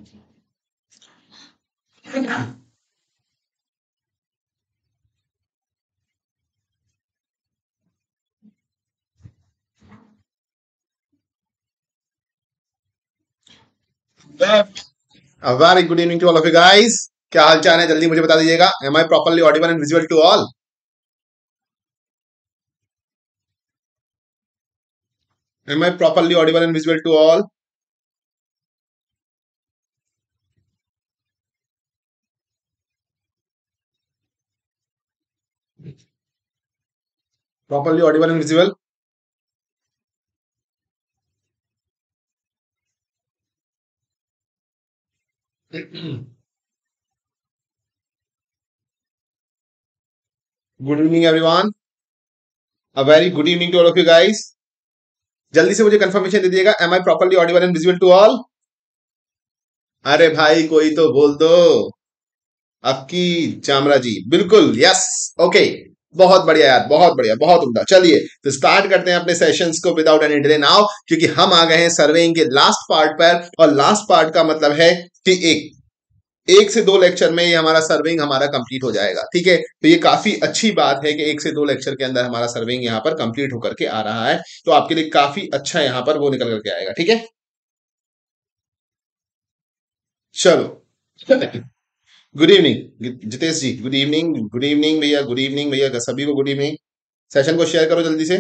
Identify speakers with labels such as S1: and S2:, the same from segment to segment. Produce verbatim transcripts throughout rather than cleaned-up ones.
S1: Very good evening to all of you guys. क्या हाल चाल है, जल्दी मुझे बता दीजिएगा। M I properly Audible and visual to all? Am I properly Audible and visual to all? Properly Audible and visual? Good evening everyone, a very good evening to all of you guys. जल्दी से मुझे confirmation दे दीजिएगा, M I properly Audible and visual to ऑल? अरे भाई कोई तो बोल दो। आपकी चामरा जी, बिल्कुल यस। ओके, बहुत बढ़िया यार, बहुत बढ़िया, बहुत उम्दा। चलिए तो स्टार्ट करते हैं अपने सेशंस को विदाउट एनी डिले नाउ, क्योंकि हम आ गए हैं सर्वेइंग के लास्ट पार्ट पर। और लास्ट पार्ट का मतलब है कि एक एक से दो लेक्चर में ये हमारा सर्विंग हमारा कंप्लीट हो जाएगा। ठीक है, तो ये काफी अच्छी बात है कि एक से दो लेक्चर के अंदर हमारा सर्विंग यहाँ पर कंप्लीट होकर के आ रहा है। तो आपके लिए काफी अच्छा यहाँ पर वो निकल करके आएगा। ठीक है, चलो। Good evening Jitesh ji, good evening, good evening भैया, गुड इवनिंग भैया, सभी को गुड इवनिंग। सेशन को शेयर करो जल्दी से।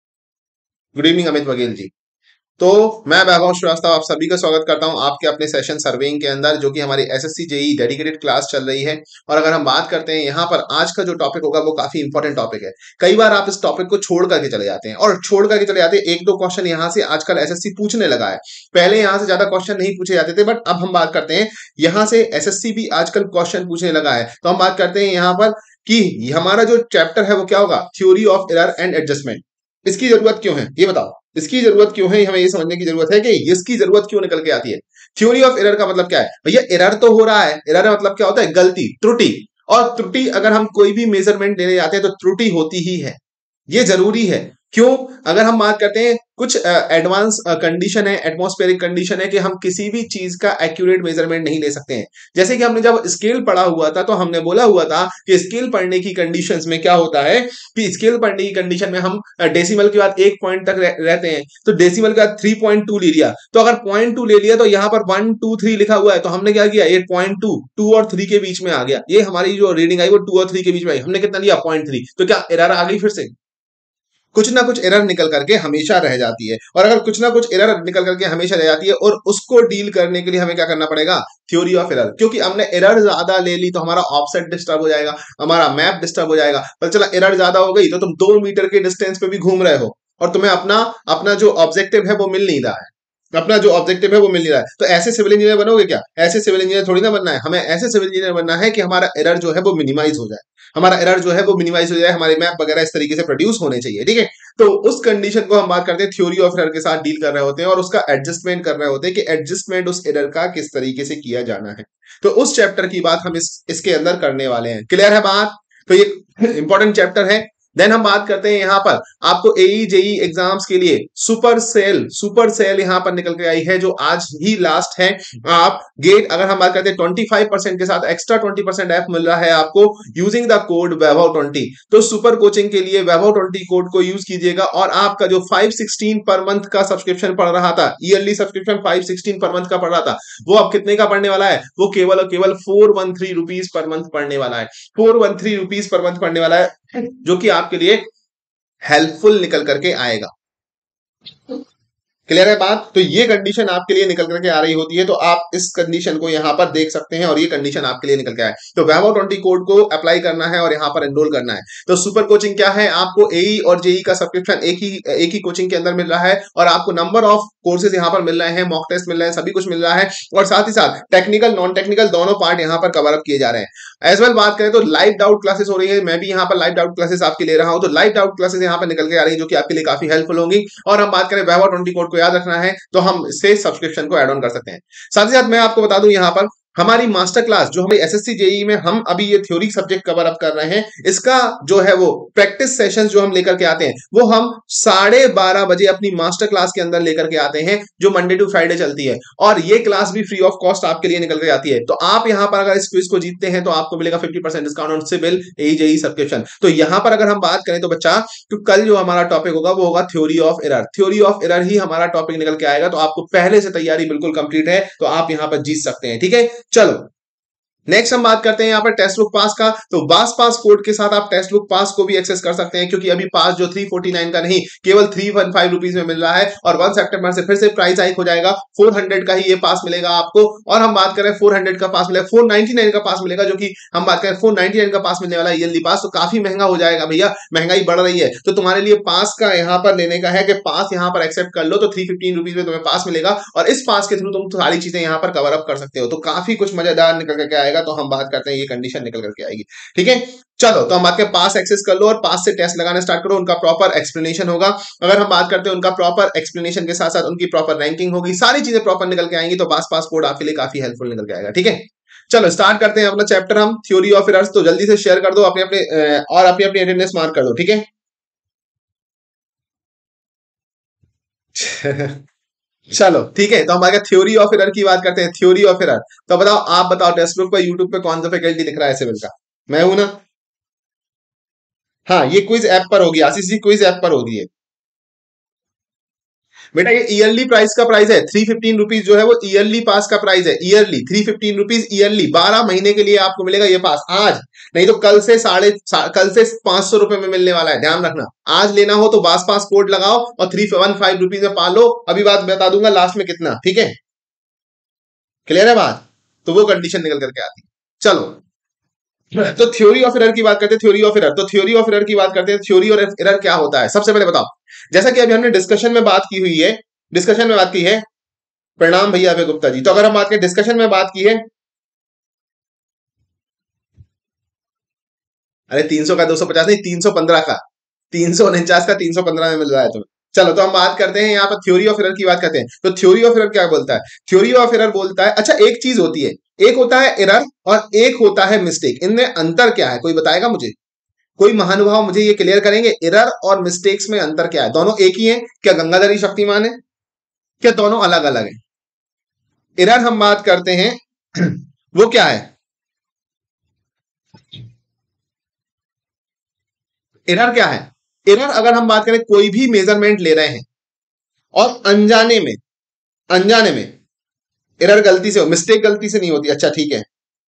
S1: Good evening Amit Baghel ji. तो मैं वैभव श्रीवास्तव आप सभी का स्वागत करता हूं आपके अपने सेशन सर्वेइंग के अंदर, जो कि हमारी एसएससी जेई डेडिकेटेड क्लास चल रही है। और अगर हम बात करते हैं यहाँ पर आज का जो टॉपिक होगा वो काफी इंपॉर्टेंट टॉपिक है। कई बार आप इस टॉपिक को छोड़ करके चले जाते हैं और छोड़ करके चले जाते हैं। एक दो क्वेश्चन यहाँ से आजकल एसएससी पूछने लगा है, पहले यहाँ से ज्यादा क्वेश्चन नहीं पूछे जाते थे, बट अब हम बात करते हैं यहाँ से एसएससी भी आजकल क्वेश्चन पूछने लगा है। तो हम बात करते हैं यहाँ पर कि हमारा जो चैप्टर है वो क्या होगा, theory of error and adjustment. इसकी जरूरत क्यों है ये बताओ, इसकी जरूरत क्यों है, हमें ये समझने की जरूरत है कि इसकी जरूरत क्यों निकल के आती है। थ्योरी ऑफ एरर का मतलब क्या है भैया, एरर तो हो रहा है, एरर मतलब क्या होता है, गलती, त्रुटि। और त्रुटि अगर हम कोई भी मेजरमेंट लेने जाते हैं तो त्रुटि होती ही है, ये जरूरी है। क्यों? अगर हम बात करते हैं कुछ एडवांस कंडीशन है, एटमॉस्फेरिक कंडीशन है कि हम किसी भी चीज का एक्यूरेट मेजरमेंट नहीं ले सकते हैं। जैसे कि हमने जब स्केल पढ़ा हुआ था तो हमने बोला हुआ था कि स्केल पढ़ने की कंडीशंस में क्या होता है कि स्केल पढ़ने की कंडीशन में हम डेसिमल के बाद एक पॉइंट तक रह, रहते हैं। तो डेसिमल के बाद थ्री पॉइंट टू ले लिया, तो अगर पॉइंट टू ले लिया तो यहाँ पर वन टू थ्री लिखा हुआ है, तो हमने क्या किया, ये पॉइंट टू टू और थ्री के बीच में आ गया। ये हमारी जो रीडिंग आई वो टू और थ्री के बीच में आई, हमने कितना लिया, पॉइंट थ्री। तो क्या एरर आ गई? फिर से कुछ ना कुछ एरर निकल करके हमेशा रह जाती है। और अगर कुछ ना कुछ एरर निकल करके हमेशा रह जाती है और उसको डील करने के लिए हमें क्या करना पड़ेगा, थ्योरी ऑफ एरर। क्योंकि हमने एरर ज्यादा ले ली तो हमारा ऑफसेट डिस्टर्ब हो जाएगा, हमारा मैप डिस्टर्ब हो जाएगा। पर चला एरर ज्यादा हो गई तो तुम दो मीटर के डिस्टेंस पे भी घूम रहे हो और तुम्हें अपना अपना जो ऑब्जेक्टिव है वो मिल नहीं रहा है, अपना जो ऑब्जेक्टिव है वो मिल नहीं रहा है। तो ऐसे सिविल इंजीनियर बनोगे क्या? ऐसे सिविल इंजीनियर थोड़ी ना बनना है। हमें ऐसे सिविल इंजीनियर बनना है कि हमारा एरर जो है वो मिनिमाइज हो जाए, हमारा एरर जो है वो मिनिमाइज हो जाए, हमारे मैप वगैरह इस तरीके से प्रोड्यूस होने चाहिए। ठीक है, तो उस कंडीशन को हम बात करते हैं थ्योरी ऑफ एरर के साथ डील कर रहे होते हैं और उसका एडजस्टमेंट कर रहे होते हैं कि एडजस्टमेंट उस एरर का किस तरीके से किया जाना है। तो उस चैप्टर की बात हम इस इसके अंदर करने वाले हैं। क्लियर है बात? तो ये इंपॉर्टेंट चैप्टर है। देन हम बात करते हैं यहाँ पर आपको एई जेई एग्जाम्स के लिए सुपर सेल, सुपर सेल यहाँ पर निकल के आई है जो आज ही लास्ट है। आप गेट अगर हम बात करते हैं ट्वेंटी फाइव परसेंट के साथ एक्स्ट्रा ट्वेंटी परसेंट एफ मिल रहा है आपको using the code Vaibhav twenty. तो सुपर कोचिंग के लिए वैभव ट्वेंटी कोड को यूज कीजिएगा और आपका जो फाइव सिक्सटीन पर मंथ का सब्सक्रिप्शन पड़ रहा था, yearly subscription five sixteen per month का पड़ रहा था, वो अब कितने का पड़ने वाला है, वो केवल और केवल four one three rupees per month पड़ने वाला है। Four one three rupees per month पड़ने वाला है, जो कि आपके लिए हेल्पफुल निकल करके आएगा। क्लियर है बात? तो ये कंडीशन आपके लिए निकल करके आ रही होती है, तो आप इस कंडीशन को यहाँ पर देख सकते हैं और ये कंडीशन आपके लिए निकल के आए। तो वैभव ट्वेंटी कोड को अप्लाई करना है और यहाँ पर एनरोल करना है। तो सुपर कोचिंग क्या है, आपको एई और जेई का सब्सक्रिप्शन एक ही एक ही कोचिंग के अंदर मिल रहा है और आपको नंबर ऑफ कोर्सेज यहाँ पर मिल रहे हैं, मॉक टेस्ट मिल रहे हैं, सभी कुछ मिल रहा है और साथ ही साथ टेक्निकल नॉन टेक्निकल दोनों पार्ट यहाँ पर कवर अप किए जा रहे हैं। एज वेल बात करें तो लाइव डाउट क्लासेस हो रही है, मैं भी यहाँ पर लाइव डाउट क्लासेस आपके ले रहा हूँ। तो लाइव डाउट क्लासेस यहाँ पर निकल के आ रही है जो कि आपके लिए काफी हेल्पफुल होंगी। और हम बात करें वैभव ट्वेंटी कोड को याद रखना है तो हम इससे सब्सक्रिप्शन को ऐड ऑन कर सकते हैं। साथ ही साथ मैं आपको बता दूं यहाँ पर हमारी मास्टर क्लास जो हमारी एसएससी जेईई में हम अभी ये थ्योरी सब्जेक्ट कवर अप कर रहे हैं, इसका जो है वो प्रैक्टिस सेशंस जो हम लेकर के आते हैं वो हम साढ़े बारह बजे अपनी मास्टर क्लास के अंदर लेकर के आते हैं, जो मंडे टू फ्राइडे चलती है। और ये क्लास भी फ्री ऑफ कॉस्ट आपके लिए निकल के आती है। तो आप यहां पर अगर इस क्विज को जीतते हैं तो आपको मिलेगा fifty percent discount on civil AE JE subscription. तो यहां पर अगर हम बात करें तो बच्चा, तो कल जो हमारा टॉपिक होगा वो होगा theory of error. Theory of error ही हमारा टॉपिक निकल के आएगा। तो आपको पहले से तैयारी बिल्कुल कंप्लीट है, तो आप यहां पर जीत सकते हैं। ठीक है, चलो नेक्स्ट हम बात करते हैं यहाँ पर टेक्स्ट बुक पास का। तो बास पास कोड के साथ आप टेक्स्ट बुक पास को भी एक्सेस कर सकते हैं, क्योंकि अभी पास जो थ्री फोर्टी नाइन का नहीं केवल थ्री वन फाइव रुपीज में मिल रहा है, और वन सितंबर से फिर से प्राइस हाइक हो जाएगा, फोर हंड्रेड का ही ये पास मिलेगा आपको। और हम बात करें फोर हंड्रेड का पास मिलेगा, फोर नाइनटी नाइन का पास मिलेगा, जो कि हम बात करें फोर नाइनटी नाइन का पास मिलने वाला ईयरली पास, तो काफी महंगा हो जाएगा भैया, महंगाई बढ़ रही है। तो तुम्हारे लिए पास का यहाँ पर लेने का है कि पास यहाँ पर एक्सेप्ट कर लो, तो थ्री फिफ्टीन रुपीज में तुम्हें पास मिलेगा, और इस पास के थ्रू तुम सारी चीजें यहाँ पर कवर अप कर सकते हो। तो काफी कुछ मजेदार निकल करके आएगा। तो हम बात करते हैं ये कंडीशन निकल करके आएगी। ठीक है, चलो तो हम बात करें पास एक्सेस कर लो और पास से टेस्ट लगाना स्टार्ट करो। उनका प्रॉपर एक्सप्लेनेशन होगा। अगर हम बात करते हैं उनका प्रॉपर एक्सप्लेनेशन के साथ साथ उनकी प्रॉपर रैंकिंग होगी, सारी चीजें प्रॉपर निकल के आएंगी। तो पास पास कोड आपके लिए काफी हेल्पफुल निकल के आएगा। ठीक है, चलो स्टार्ट करते हैं अपना चैप्टर हम थ्योरी ऑफ एरर्स। तो जल्दी से शेयर कर दो अपने अपने और अपनी अपनी अटेंडेंस मार्क कर दो। ठीक है चलो ठीक है, तो हमारे थ्योरी ऑफ एरर की बात करते हैं। थ्योरी ऑफ एरर, तो बताओ, आप बताओ टेक्स्ट बुक पर यूट्यूब पे कौन सा फैकल्टी दिख रहा है सिविल का? मैं हूं ना? हाँ, ये क्विज ऐप पर होगी आशीष जी, क्विज ऐप पर होगी ये। बेटा ये ईयरली प्राइस का प्राइस है, थ्री फिफ्टीन रुपीज जो है वो ईयरली पास का प्राइस है। Yearly three fifteen rupees yearly, बारह महीने के लिए आपको मिलेगा ये पास आज, नहीं तो कल से साढ़े कल से पांच सौ रुपए में मिलने वाला है, ध्यान रखना। आज लेना हो तो बास पास कोड लगाओ और थ्री वन फाइव रुपीज में पालो। अभी बात बता दूंगा लास्ट में कितना। ठीक है, क्लियर है बात? तो वो कंडीशन निकल करके आती है। चलो तो थ्योरी ऑफ एरर की बात करते हैं। थ्योरी ऑफ एरर, तो थ्योरी ऑफ एरर की बात करते हैं। थ्योरी और एरर क्या होता है, सबसे पहले बताओ। जैसा कि अभी हमने डिस्कशन में बात की हुई है, डिस्कशन में बात की है, प्रणाम भैया अभय गुप्ता जी। तो अगर हम बात करें, डिस्कशन में बात की है, अरे तीन सौ का दो सौ पचास नहीं, तीन सौ पंद्रह का, तीन सौ उनचास का तीन सौ पंद्रह में मिल रहा है तुम्हें। चलो तो हम बात करते हैं यहाँ पर थ्योरी ऑफ एरर की बात करते हैं। तो थ्योरी ऑफ एरर क्या बोलता है? थ्योरी ऑफ एरर बोलता है, अच्छा एक चीज होती है, एक होता है एरर और एक होता है मिस्टेक। इनमें अंतर क्या है, कोई बताएगा मुझे? कोई महानुभाव मुझे ये क्लियर करेंगे, एरर और मिस्टेक्स में अंतर क्या है? दोनों एक ही है क्या? गंगाधरी शक्तिमान है क्या? दोनों अलग अलग है? एरर हम बात करते हैं वो क्या है? एरर क्या है? एरर अगर हम बात करें, कोई भी मेजरमेंट ले रहे हैं और अनजाने में, अनजाने में एरर गलती से हो, मिस्टेक गलती से नहीं होती। अच्छा ठीक है,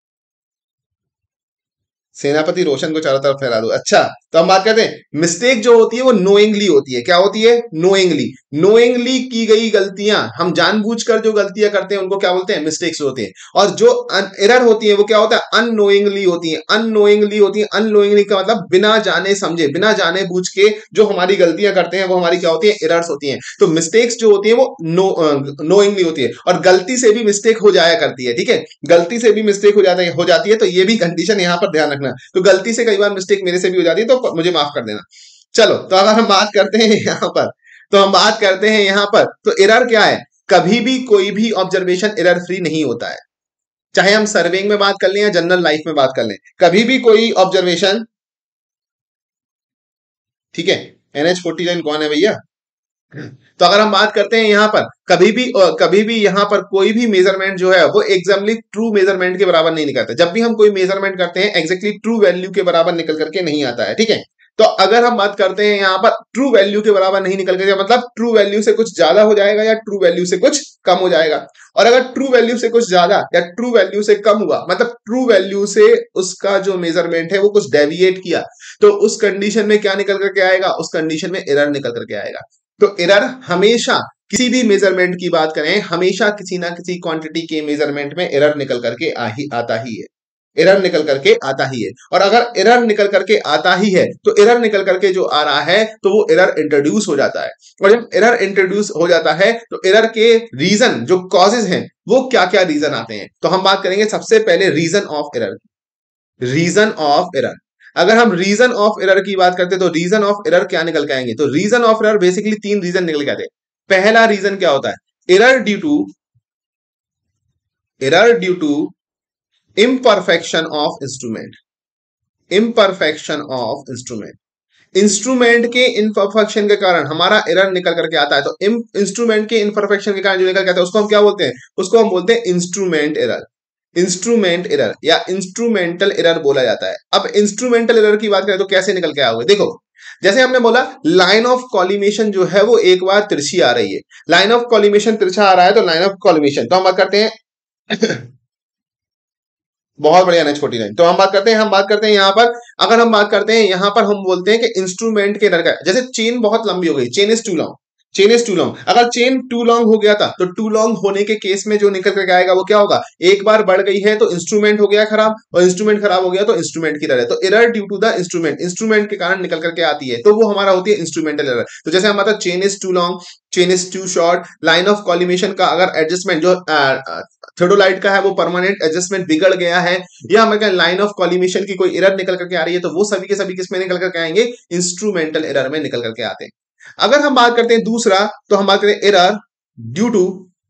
S1: सेनापति रोशन को चारों तरफ फैला दो। अच्छा, तो हम बात करते हैं मिस्टेक जो होती है वो नोइंगली होती है। क्या होती है? नोइंगली। नोइंगली की गई गलतियां, हम जानबूझकर जो गलतियां करते हैं उनको क्या बोलते हैं? मिस्टेक्स होते हैं। और जो एरर होती है वो क्या होता है? अननोइंगली होती है। अननोइंगली होती है, अननोइंगली का मतलब बिना जाने समझे, बिना जाने बूझ के जो हमारी गलतियां करते हैं वो हमारी क्या होती है? एरर्स होती हैं। तो मिस्टेक्स जो होती है वो नो नोइंगली होती है, और गलती से भी मिस्टेक हो जाया करती है। ठीक है, गलती से भी मिस्टेक हो जाता है हो जाती है। तो ये भी कंडीशन यहां पर ध्यान रखना। तो गलती से कई बार मिस्टेक मेरे से भी हो जाती है, तो मुझे माफ कर देना। चलो तो अगर हम बात करते हैं यहां पर, तो हम बात करते हैं यहां पर, तो एरर क्या है? कभी भी कोई भी ऑब्जर्वेशन एरर फ्री नहीं होता है। चाहे हम सर्वेइंग में बात कर लें या जनरल लाइफ में बात कर लें, कभी भी कोई ऑब्जर्वेशन, ठीक है, एनएच फोर्टी नाइन कौन है भैया? तो अगर हम बात करते हैं यहां पर, कभी भी कभी भी यहां पर कोई भी मेजरमेंट जो है वो एग्जैक्टली ट्रू मेजरमेंट के बराबर नहीं निकलता। जब भी हम कोई मेजरमेंट करते हैं एग्जैक्टली ट्रू वैल्यू के बराबर निकल करके नहीं आता है। ठीक है, तो अगर हम बात करते हैं यहां पर ट्रू वैल्यू के बराबर नहीं निकल करके, मतलब ट्रू वैल्यू से कुछ ज्यादा हो जाएगा या ट्रू वैल्यू से कुछ कम हो जाएगा। और अगर ट्रू वैल्यू से कुछ ज्यादा या ट्रू वैल्यू से कम हुआ, मतलब ट्रू वैल्यू से उसका जो मेजरमेंट है वो कुछ डेविएट किया, तो उस कंडीशन में क्या निकल करके आएगा? उस कंडीशन में एरर निकल करके आएगा। तो एरर हमेशा, किसी भी मेजरमेंट की बात करें, हमेशा किसी ना किसी क्वांटिटी के मेजरमेंट में एरर निकल करके आ ही आता ही है। एरर निकल करके आता ही है। और अगर एरर निकल करके आता ही है, तो एरर निकल करके जो आ रहा है तो वो एरर इंट्रोड्यूस हो जाता है। और जब एरर इंट्रोड्यूस हो जाता है तो एरर के रीजन, जो कॉजेज हैं, वो क्या क्या रीजन आते हैं? तो हम बात करेंगे सबसे पहले reason of error. Reason of error, अगर हम रीजन ऑफ एरर की बात करते हैं तो रीजन ऑफ एरर क्या निकल के आएंगे? तो रीजन ऑफ एरर बेसिकली तीन रीजन निकल के आते हैं। पहला रीजन क्या होता है? Error due to error due to imperfection of instrument, imperfection of instrument, instrument के इनपरफेक्शन के कारण हमारा एरर निकल करके आता है। तो इंस्ट्रूमेंट के इनपरफेक्शन के कारण जो निकल के आता है उसको हम क्या बोलते हैं, उसको हम बोलते हैं इंस्ट्रूमेंट एरर, इंस्ट्रूमेंट एरर या इंस्ट्रूमेंटल एरर बोला जाता है। अब इंस्ट्रूमेंटल एरर की बात करें तो कैसे निकल के आओगे, देखो जैसे हमने बोला लाइन ऑफ कॉलिमेशन जो है वो एक बार तिरछी आ रही है, लाइन ऑफ कॉलिमेशन तिरछा आ रहा है तो लाइन ऑफ कॉलिमेशन तो हम बात करते हैं बहुत बढ़िया नेक्स्ट फोर्टी नाइन। तो हम बात करते हैं हम बात करते हैं यहाँ पर, अगर हम बात करते हैं यहाँ पर हम बोलते हैं कि इंस्ट्रूमेंट के एरर का, जैसे चेन बहुत लंबी हो गई, chain is too long, chain is too long, अगर चेन टू लॉन्ग हो गया था तो टू लॉन्ग होने के केस में जो निकल करके आएगा वो क्या होगा, एक बार बढ़ गई है तो इंस्ट्रूमेंट हो गया खराब, और इंस्ट्रूमेंट खराब हो गया तो इंस्ट्रूमेंट की एरर है। तो error due to the instrument, instrument के कारण निकल करके आती है तो वो हमारा होती है इंस्ट्रूमेंटल एरर। तो जैसे हम बताते chain is too long, chain is too short, line of collimation का अगर एडजस्टमेंट जो थ्रेडोलाइट का है वो परमानेंट एडजस्टमेंट बिगड़ गया है, या हमें लाइन ऑफ कॉलिमेशन की कोई एरर निकल करके आ रही है, तो वो सभी के सभी किसमें निकल करके आएंगे, इंस्ट्रूमेंटल एरर में निकल करके आते हैं। अगर हम बात करते हैं दूसरा, तो हम बात करें error due to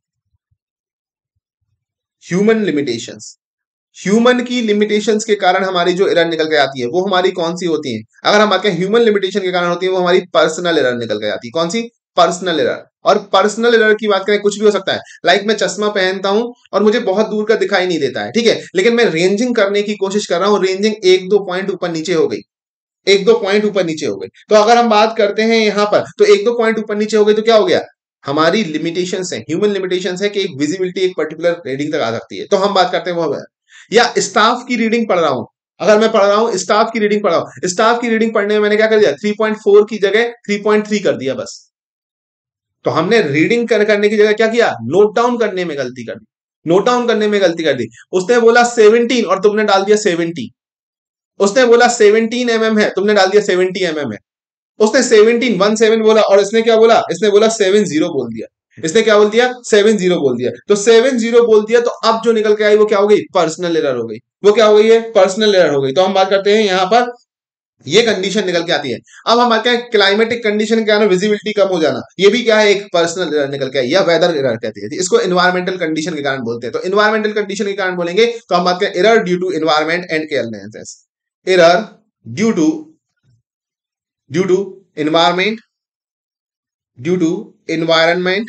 S1: human limitations, human की लिमिटेशंस के कारण हमारी जो एरर निकल के आती है वो हमारी कौन सी होती है, अगर हम बात करें ह्यूमन लिमिटेशन के कारण होती है वो हमारी पर्सनल एरर निकल के आती है, कौन सी, पर्सनल एरर। और पर्सनल एरर की बात करें कुछ भी हो सकता है, लाइक मैं चश्मा पहनता हूं और मुझे बहुत दूर का दिखाई नहीं देता है, ठीक है, लेकिन मैं रेंजिंग करने की कोशिश कर रहा हूं, रेंजिंग एक दो पॉइंट ऊपर नीचे हो गई, एक दो पॉइंट ऊपर नीचे हो गई, तो अगर हम बात करते हैं यहां पर तो एक दो पॉइंट ऊपर नीचे हो गई तो क्या हो गया, हमारी लिमिटेशंस है, ह्यूमन लिमिटेशंस है कि एक विजिबिलिटी एक पर्टिकुलर रीडिंग तक आ सकती है, तो हम बात करते हैं वो है। या स्टाफ की रीडिंग पढ़ रहा हूं, अगर मैं पढ़ रहा हूं स्टाफ की रीडिंग पढ़ रहा हूं, स्टाफ की रीडिंग पढ़ने में मैंने क्या कर दिया, थ्री पॉइंट फोर की जगह थ्री पॉइंट थ्री कर दिया बस, तो हमने रीडिंग कर, करने की जगह क्या किया, नोट डाउन करने में गलती कर दी, नोट डाउन करने में गलती कर दी। उसने बोला सेवनटीन और तुमने डाल दिया सेवेंटी, उसने बोला सेवनटीन एम एम है, तुमने डाल दिया सेवेंटी एम एम है, उसने सेवनटीन वन सेवन बोला और इसने क्या बोला, इसने बोला सेवन जीरो बोल दिया, इसने क्या बोल दिया, सेवन जीरो बोल दिया, तो सेवन जीरो बोल दिया तो अब जो निकल के आई वो क्या हो गई, पर्सनल एरर हो गई, वो क्या हो गई है, पर्सनल एरर हो गई। तो हम बात करते हैं यहाँ पर ये कंडीशन निकल के आती है। अब हम आते हैं क्लाइमेटिक कंडीशन के कारण विजिबिलिटी कम हो जाना, ये भी क्या है, एक पर्सनल एरर निकल के आई, या वेदर एरर कहते हैं, इसको एनवायरमेंटल कंडीशन के कारण बोलते हैं। तो एनवायरमेंटल कंडीशन के कारण बोलेंगे तो हम बात करें error due to environment and carelessness, error due to due to environment, due to environment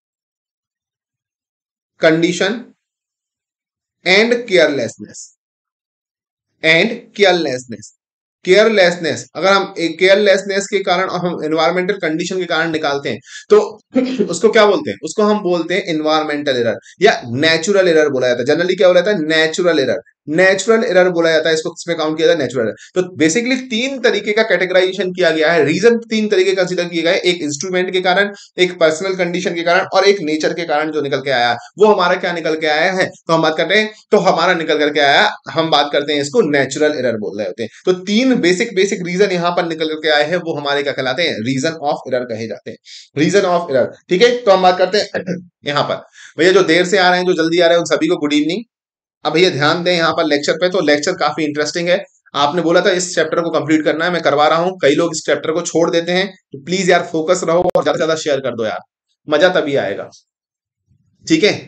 S1: condition and carelessness, and carelessness, carelessness, अगर हम केयरलेसनेस के कारण और हम एनवायरमेंटल कंडीशन के कारण निकालते हैं तो उसको क्या बोलते हैं, उसको हम बोलते हैं एनवायरमेंटल एरर या नेचुरल एरर बोला जाता है। जनरली क्या बोला जाता है, नेचुरल एरर, नेचुरल एरर बोला जाता है, इसको किसमें काउंट किया जाता है, नेचुरल एरर। तो बेसिकली तीन तरीके का कैटेगराइजेशन किया गया है, रीजन तीन तरीके कंसीडर किए गए, एक इंस्ट्रूमेंट के कारण, एक पर्सनल कंडीशन के कारण और एक नेचर के कारण जो निकल के आया, वो हमारा क्या निकल के आया है, तो हम बात करते हैं तो हमारा निकल करके आया, हम बात करते हैं इसको नेचुरल एरर बोल रहे होते हैं। तो तीन बेसिक बेसिक रीजन यहां पर निकल करके आए हैं, वो हमारे क्या कहलाते हैं, रीजन ऑफ एरर कहे जाते हैं, रीजन ऑफ एरर। ठीक है, तो हम बात करते हैं यहां पर, भैया जो देर से आ रहे हैं जो जल्दी आ रहे हैं उन सभी को गुड इवनिंग। अब भैया ध्यान दें यहाँ पर लेक्चर पे, तो लेक्चर काफी इंटरेस्टिंग है, आपने बोला था इस चैप्टर को कंप्लीट करना है, मैं करवा रहा हूं, कई लोग इस चैप्टर को छोड़ देते हैं, तो प्लीज यार फोकस रहो और ज्यादा से ज्यादा शेयर कर दो यार, मजा तभी आएगा, ठीक है,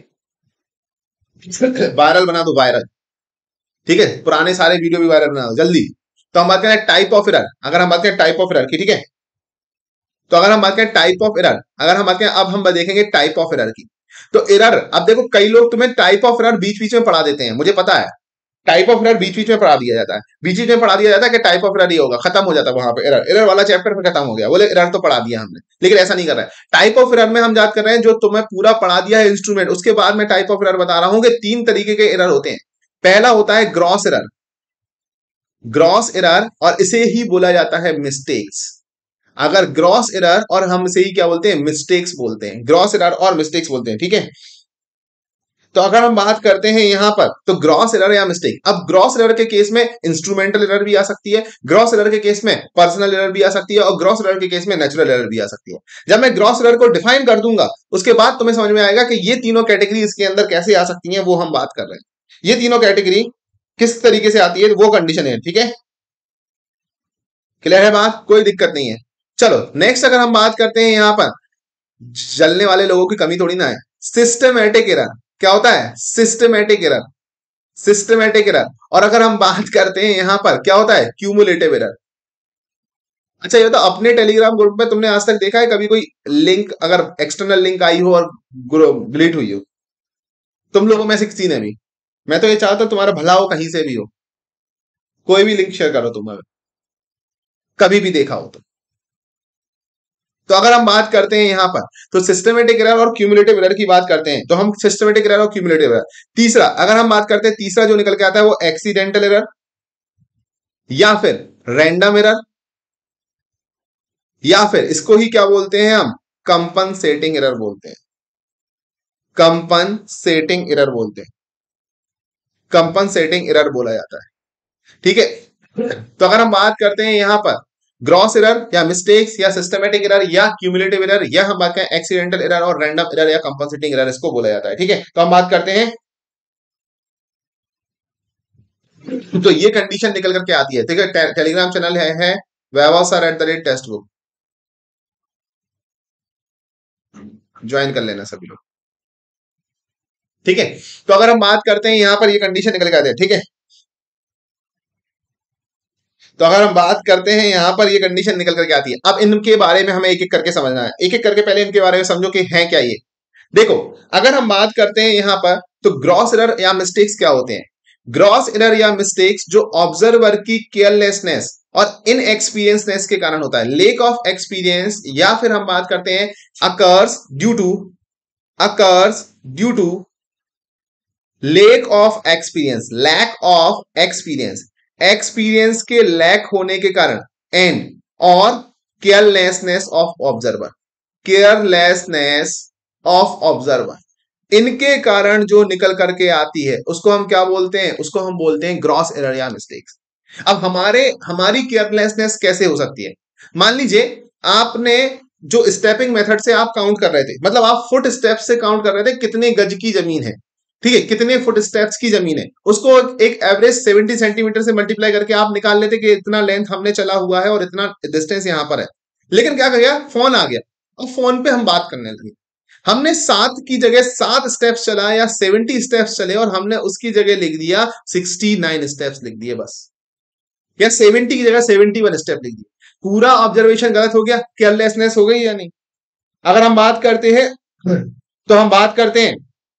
S1: वायरल बना दो वायरल, ठीक है, पुराने सारे वीडियो भी वायरल बना दो जल्दी। तो हम बात करें टाइप ऑफ एरर, अगर हम बात करें टाइप ऑफ एरर की, ठीक है, तो अगर हम बात करें टाइप ऑफ एरर, अगर हम बात करें अब हम देखेंगे टाइप ऑफ एरर की, तो एरर, अब देखो कई लोग तुम्हें टाइप ऑफ एरर बीच बीच में पढ़ा देते हैं, मुझे पता है टाइप ऑफ एरर बीच बीच में पढ़ा दिया जाता है, बीच बीच में पढ़ा दिया जाता है कि टाइप ऑफ एरर ये होगा, खत्म हो जाता है वहां पे, एरर एरर वाला चैप्टर फिर खत्म हो गया, बोले एरर तो पढ़ा दिया हमने, लेकिन ऐसा नहीं कर रहा है। टाइप ऑफ एरर में हम बात कर रहे हैं जो तुम्हें पूरा पढ़ा दिया है इंस्ट्रूमेंट, उसके बाद में टाइप ऑफ एरर बता रहा हूं कि तीन तरीके के एरर होते हैं। पहला होता है ग्रॉस एरर, ग्रॉस एरर, और इसे ही बोला जाता है मिस्टेक्स। अगर ग्रॉस एरर और हम इसे ही क्या बोलते हैं, मिस्टेक्स बोलते हैं, ग्रॉस एरर और मिस्टेक्स बोलते हैं, ठीक है। तो अगर हम बात करते हैं यहां पर तो ग्रॉस एरर या मिस्टेक, अब ग्रॉस एरर के केस में इंस्ट्रूमेंटल एरर भी आ सकती है, ग्रॉस एरर के केस में पर्सनल एरर भी आ सकती है, और ग्रॉस एरर के केस में नेचुरल एरर भी आ सकती है। जब मैं ग्रॉस एरर को डिफाइन कर दूंगा उसके बाद तुम्हें समझ में आएगा कि ये तीनों कैटेगरी इसके अंदर कैसे आ सकती हैं, वो हम बात कर रहे हैं, ये तीनों कैटेगरी किस तरीके से आती है, वो कंडीशन है, ठीक है, क्लियर है बात, कोई दिक्कत नहीं है। चलो नेक्स्ट अगर हम बात करते हैं यहां पर, जलने वाले लोगों की कमी थोड़ी ना है, सिस्टमैटिक एरर, क्या होता है, सिस्टमैटिक एरर, सिस्टमेटिक एरर। और अगर हम बात करते हैं यहां पर क्या होता है, क्यूमुलेटिव एरर। अच्छा ये तो अपने टेलीग्राम ग्रुप में तुमने आज तक देखा है कभी कोई लिंक, अगर एक्सटर्नल लिंक आई हो और डिलीट हुई हो? तुम लोगों में से किसी ने भी? मैं तो ये चाहता हूं तुम्हारा भला हो, कहीं से भी हो, कोई भी लिंक शेयर करो तुम, अगर कभी भी देखा हो तो। तो अगर हम बात करते हैं यहां पर, तो सिस्टमेटिक एरर और क्यूमुलेटिव एरर की बात करते हैं, तो हम सिस्टमेटिक एरर और क्यूमुलेटिव एरर। तीसरा अगर हम बात करते हैं, तीसरा जो निकल के आता है वो एक्सीडेंटल एरर या फिर रैंडम एरर, या फिर इसको ही क्या बोलते हैं हम, कंपनसेटिंग एरर बोलते हैं। कंपनसेटिंग एरर बोलते हैं, कंपनसेटिंग एरर बोला जाता है। ठीक है, तो अगर हम बात करते हैं यहां पर ग्रॉस एरर या मिस्टेक्स या सिस्टमेटिक एरर या क्यूमुलेटिव एरर, या हम बात करें एक्सीडेंटल एरर और रैंडम एरर या कंपनसेटिंग एरर, इसको बोला जाता है। ठीक है, तो हम बात करते हैं, तो ये कंडीशन निकल करके आती है। ठीक है, टे, टेलीग्राम चैनल है, है Vaibhav sir at the rate textbook, join कर लेना सभी लोग। ठीक है, तो अगर हम बात करते हैं यहां पर ये कंडीशन निकल के आती है। ठीक है, तो अगर हम बात करते हैं यहां पर ये कंडीशन निकल करके आती है, अब इनके बारे में हमें एक एक करके समझना है। एक एक करके पहले इनके बारे में समझो कि है क्या ये। देखो, अगर हम बात करते हैं यहां पर, तो ग्रॉस एरर या मिस्टेक्स क्या होते हैं? ग्रॉस एरर या मिस्टेक्स जो ऑब्जर्वर की केयरलेसनेस और इनएक्सपीरियंसनेस के कारण होता है, लेक ऑफ एक्सपीरियंस, या फिर हम बात करते हैं occurs due to, occurs due to lack of experience, lack of experience, experience के लैक होने के कारण, एंड और carelessness of observer, carelessness of observer, इनके कारण जो निकल करके आती है उसको हम क्या बोलते हैं? उसको हम बोलते हैं ग्रॉस एरर या मिस्टेक्स। अब हमारे हमारी केयरलेसनेस कैसे हो सकती है? मान लीजिए आपने जो स्टेपिंग मेथड से आप काउंट कर रहे थे, मतलब आप फुट स्टेप से काउंट कर रहे थे कितने गज की जमीन है, ठीक है, कितने फुट स्टेप्स की जमीन है, उसको एक एवरेज सेवेंटी सेंटीमीटर से मल्टीप्लाई करके आप निकाल लेते कि इतना लेंथ हमने चला हुआ है और इतना डिस्टेंस यहां पर है। लेकिन क्या कर गया, फोन आ गया, और फोन पे हम बात करने लगे। हमने सात की जगह सात स्टेप्स चला या सेवेंटी स्टेप्स चले, और हमने उसकी जगह लिख दिया सिक्सटी नाइन स्टेप्स लिख दिए बस, या सेवेंटी की जगह सेवेंटी वन स्टेप लिख दिए। पूरा ऑब्जर्वेशन गलत हो गया, केयरलेसनेस हो गई या नहीं? अगर हम बात करते हैं, तो हम बात करते हैं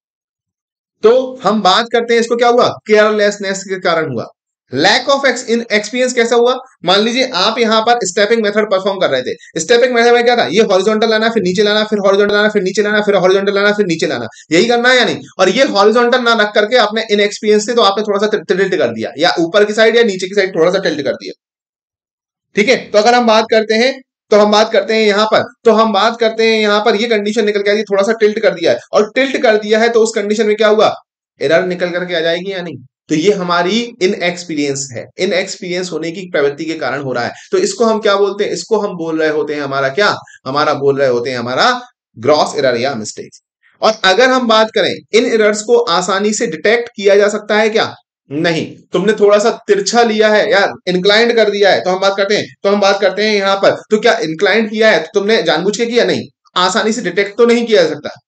S1: तो हम बात करते हैं इसको क्या हुआ, केयरलेसनेस के कारण हुआ। लैक ऑफ एक्सपीरियंस कैसा हुआ? मान लीजिए आप यहां पर स्टेपिंग मेथड परफॉर्म कर रहे थे। स्टेपिंग मेथड में क्या था, ये हॉरिजॉन्टल लाना, फिर नीचे लाना, फिर हॉरिजॉन्टल लाना, फिर नीचे लाना, फिर हॉरिजॉन्टल लाना, फिर नीचे लाना, यही करना है या नहीं? और ये हॉरिजॉन्टल ना रख करके आपने इन एक्सपीरियंस से तो आपने थोड़ा सा टिल्ट कर दिया, या ऊपर की साइड या नीचे की साइड थोड़ा सा टिल्ट कर दिया। ठीक है, तो अगर हम बात करते हैं, तो हम बात करते हैं यहां पर, तो हम बात करते हैं यहां पर ये कंडीशन निकल के आई, थोड़ा सा टिल्ट कर दिया है, और टिल्ट कर दिया है तो उस कंडीशन में क्या हुआ, एरर निकल करके आ जाएगी या नहीं? तो ये हमारी इन एक्सपीरियंस है, इन एक्सपीरियंस होने की प्रवृत्ति के कारण हो रहा है। तो इसको हम क्या बोलते हैं? इसको हम बोल रहे होते हैं हमारा क्या, हमारा बोल रहे होते हैं हमारा ग्रॉस एरर या मिस्टेक्स। और अगर हम बात करें, इन एरर्स को आसानी से डिटेक्ट किया जा सकता है क्या? नहीं। तुमने थोड़ा सा तिरछा लिया है या इंक्लाइंड कर दिया है, तो हम बात करते हैं, तो हम बात करते हैं यहां पर, तो क्या इंक्लाइंड किया है तो तुमने जानबूझ के किया? नहीं, आसानी से डिटेक्ट तो नहीं किया जा सकता,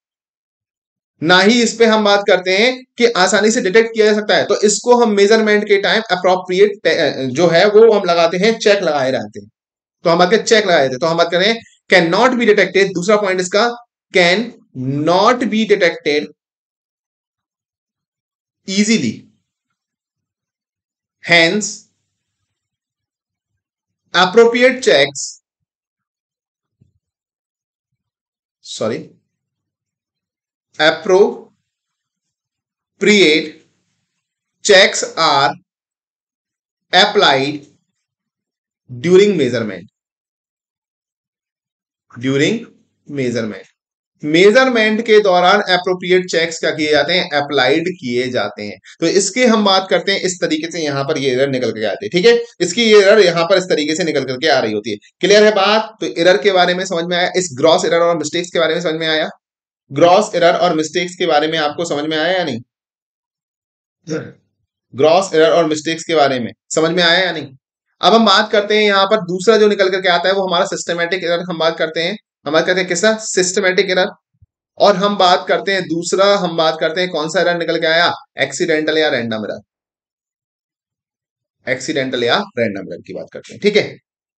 S1: ना ही इस पे हम बात करते हैं कि आसानी से डिटेक्ट किया जा सकता है। तो इसको हम मेजरमेंट के टाइम अप्रोप्रिएट जो है वो हम लगाते हैं, चेक लगाए रहते हैं। तो हम बात करें चेक लगाए थे, तो हम बात करें कैन नॉट बी डिटेक्टेड, दूसरा पॉइंट इसका, can not be detected easily, hence appropriate checks, sorry, appropriate checks are applied during measurement, during measurement, measurement के दौरान एप्रोप्रिएट चेक्स क्या किए जाते हैं, अप्लाइड किए जाते हैं। तो इसके हम बात करते हैं, इस तरीके से यहां पर ये एरर निकल के आते हैं। ठीक है, इसकी ये एरर यहां पर इस तरीके से निकल करके आ रही होती है। क्लियर है बात? तो एरर के बारे में समझ में आया, इस ग्रॉस एरर और मिस्टेक्स के बारे में समझ में आया, ग्रॉस एरर और मिस्टेक्स के बारे में आपको समझ में आया या नहीं? ग्रॉस एरर और मिस्टेक्स के बारे में समझ में आया या नहीं? अब हम बात करते हैं यहां पर दूसरा जो निकल करके आता है वो हमारा सिस्टमेटिक एरर। हम बात करते हैं, हम बात करते हैं किसका, सिस्टमेटिक एरर। और हम बात करते हैं दूसरा, हम बात करते हैं कौन सा एरर निकल के आया, एक्सीडेंटल या रैंडम एरर, एक्सीडेंटल या रैंडम एरर की बात करते हैं, ठीक है।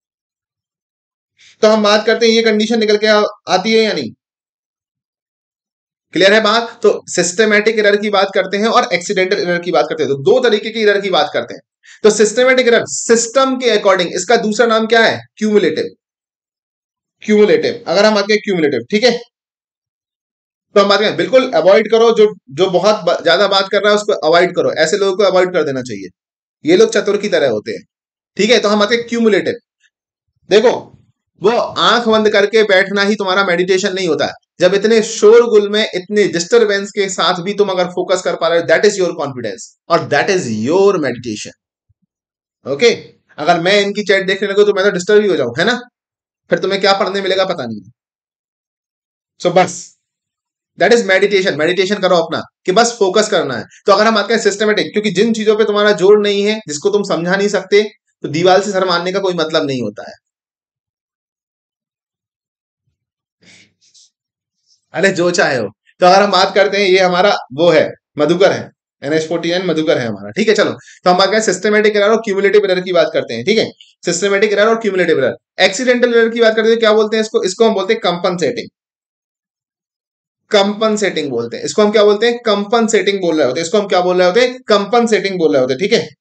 S1: तो हम बात करते हैं ये कंडीशन निकल के आ, आती है या नहीं, क्लियर है बात। तो सिस्टमैटिक एरर की बात करते हैं और एक्सीडेंटल एरर की बात करते हैं, तो दो तरीके की एरर की बात करते हैं। तो सिस्टमैटिक एरर सिस्टम के अकॉर्डिंग, इसका दूसरा नाम क्या है, क्यूमुलेटिव, क्यूमुलेटिव, अगर हम आते हैं क्यूमुलेटिव, ठीक है। तो हम बात करें, बिल्कुल अवॉइड करो, जो जो बहुत ब- ज्यादा बात कर रहा है उसको अवॉइड करो, ऐसे लोगों को अवॉइड कर देना चाहिए, ये लोग चतुर की तरह होते हैं, ठीक है। तो हम आते हैं क्यूमुलेटिव। देखो, वो आंख बंद करके बैठना ही तुम्हारा मेडिटेशन नहीं होता है, जब इतने शोरगुल में इतने डिस्टरबेंस के साथ भी तुम अगर फोकस कर पा रहे हो, दैट इज योर कॉन्फिडेंस और that is your meditation, okay. अगर मैं इनकी चैट देखने लगूं तो मैं तो डिस्टर्ब ही हो जाऊं, है ना, फिर तुम्हें क्या पढ़ने मिलेगा पता नहीं। सो so, बस दैट इज मेडिटेशन, मेडिटेशन करो अपना कि बस फोकस करना है। तो अगर हम आते हैं सिस्टमेटिक, क्योंकि जिन चीजों पे तुम्हारा जोर नहीं है, जिसको तुम समझा नहीं सकते, तो दीवार से सर मारने का कोई मतलब नहीं होता है। अरे जो चाहे हो। तो अगर हम बात करते हैं, ये हमारा वो है, मधुकर है, N H forty nine Madhukar है हमारा, ठीक है। चलो, तो हम बात करें सिस्टमेटिक एरर और क्यूमुलेटिव एरर की बात करते हैं, ठीक है। सिस्टमेटिक एरर और क्यूमुलेटिव एरर। एक्सीडेंटल एरर की बात करते हैं, क्या बोलते हैं इसको, इसको हम बोलते हैं कंपनसेटिंग, कंपनसेटिंग बोलते हैं इसको, हम क्या बोलते हैं, कंपनसेटिंग बोल रहे होते हैं इसको, हम क्या बोल रहे होते हैं, कंपनसेटिंग बोल रहे होते हैं, ठीक है।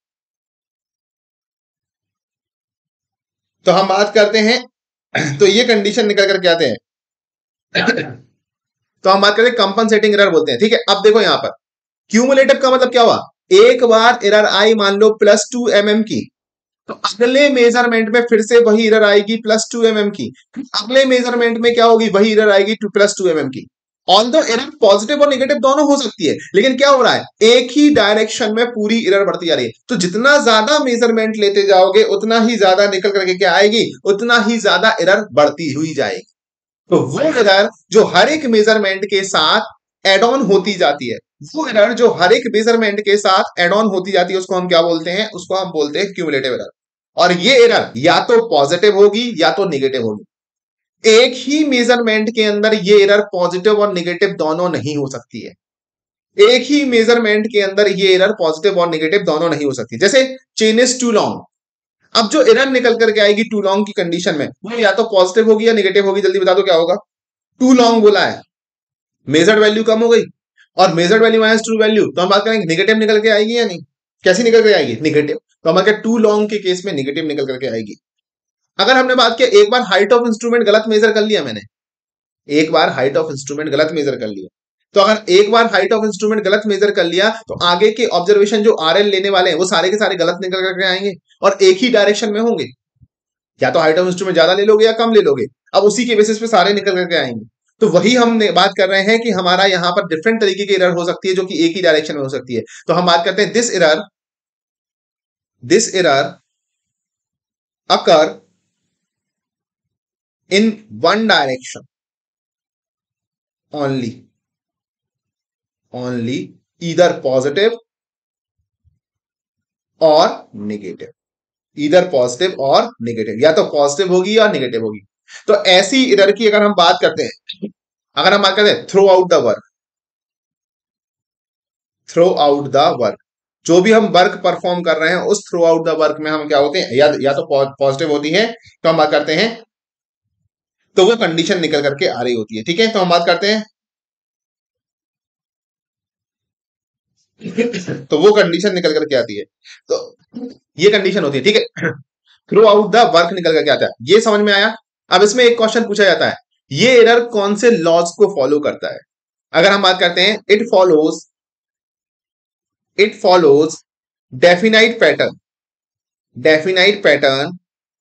S1: तो हम बात करते हैं, तो ये कंडीशन निकल करके आते हैं। तो हम बात करते हैं कंपनसेटिंग एरर बोलते हैं, ठीक है। अब देखो यहां पर क्यूमुलेटिव का मतलब क्या हुआ, एक बार एरर आई मान लो प्लस टू एम एम की, तो अगले मेजरमेंट में फिर से वही एरर आएगी प्लस टू एम एम की, अगले मेजरमेंट में क्या होगी, वही एरर आएगी two plus two m m की। ऑल दो एरर पॉजिटिव और नेगेटिव दोनों हो सकती है, लेकिन क्या हो रहा है, एक ही डायरेक्शन में पूरी एरर बढ़ती जा रही है। तो जितना ज्यादा मेजरमेंट लेते जाओगे उतना ही ज्यादा निकल करके क्या आएगी, उतना ही ज्यादा एरर बढ़ती हुई जाएगी। तो वो एरर जो हर एक मेजरमेंट के साथ एड ऑन होती जाती है, वो एरर जो हर एक मेजरमेंट के साथ एड ऑन होती जाती है, उसको हम क्या बोलते हैं, उसको हम बोलते हैं क्यूमुलेटिव एरर। और ये एरर या तो पॉजिटिव होगी या तो निगेटिव होगी, एक ही मेजरमेंट के अंदर ये एरर पॉजिटिव और निगेटिव दोनों नहीं हो सकती है, एक ही मेजरमेंट के अंदर ये एरर पॉजिटिव और निगेटिव दोनों नहीं हो सकती। जैसे चेन इज टू लॉन्ग, अब जो एरर निकल करके आएगी टू लॉन्ग की कंडीशन में, वो या तो पॉजिटिव होगी या निगेटिव होगी, जल्दी बता दो क्या होगा। टू लॉन्ग बोला है, मेजर्ड वैल्यू कम हो गई, और measured value minus true value, तो हम बात करेंगे निगेटिव निकल के आएगी या नहीं, कैसी निकल के आएगी, निगेटिव। तो हमारे टू लॉन्ग के केस में निगेटिव निकल करके आएगी। अगर हमने बात किया एक बार हाइट ऑफ इंस्ट्रूमेंट गलत मेजर कर लिया मैंने, एक बार हाइट ऑफ इंस्ट्रूमेंट गलत मेजर कर लिया, तो अगर एक बार हाइट ऑफ इंस्ट्रूमेंट गलत मेजर कर लिया, तो आगे के ऑब्जर्वेशन जो आरएल लेने वाले हैं वो सारे के सारे गलत निकल करके आएंगे और एक ही डायरेक्शन में होंगे, या तो हाइट ऑफ इंस्ट्रूमेंट ज्यादा ले लोगे या कम ले लोगे, अब उसी के बेसिस पे सारे निकल करके आएंगे। तो वही हम बात कर रहे हैं कि हमारा यहाँ पर डिफरेंट तरीके की एरर हो सकती है जो कि एक ही डायरेक्शन में हो सकती है। तो हम बात करते हैं this error, this error occur in one direction only, only either positive और नेगेटिव, इधर पॉजिटिव और नेगेटिव, या तो पॉजिटिव होगी या नेगेटिव होगी। तो ऐसी एरर की अगर हम बात करते हैं, अगर हम बात करते हैं throughout the work, throughout the work, जो भी हम वर्क परफॉर्म कर रहे हैं उस थ्रो आउट द वर्क में हम क्या होते हैं, या, या तो पॉजिटिव होती है, तो हम बात करते हैं, तो वो कंडीशन निकल करके आ रही होती है, ठीक है। तो हम बात करते हैं, तो वो कंडीशन निकल करके आती है, तो ये कंडीशन होती है, ठीक है। थ्रू आउट द वर्क निकल करके आता है, ये समझ में आया। अब इसमें एक क्वेश्चन पूछा जाता है, ये एरर कौन से लॉज को फॉलो करता है। अगर हम बात करते हैं, it follows, it follows definite pattern, definite pattern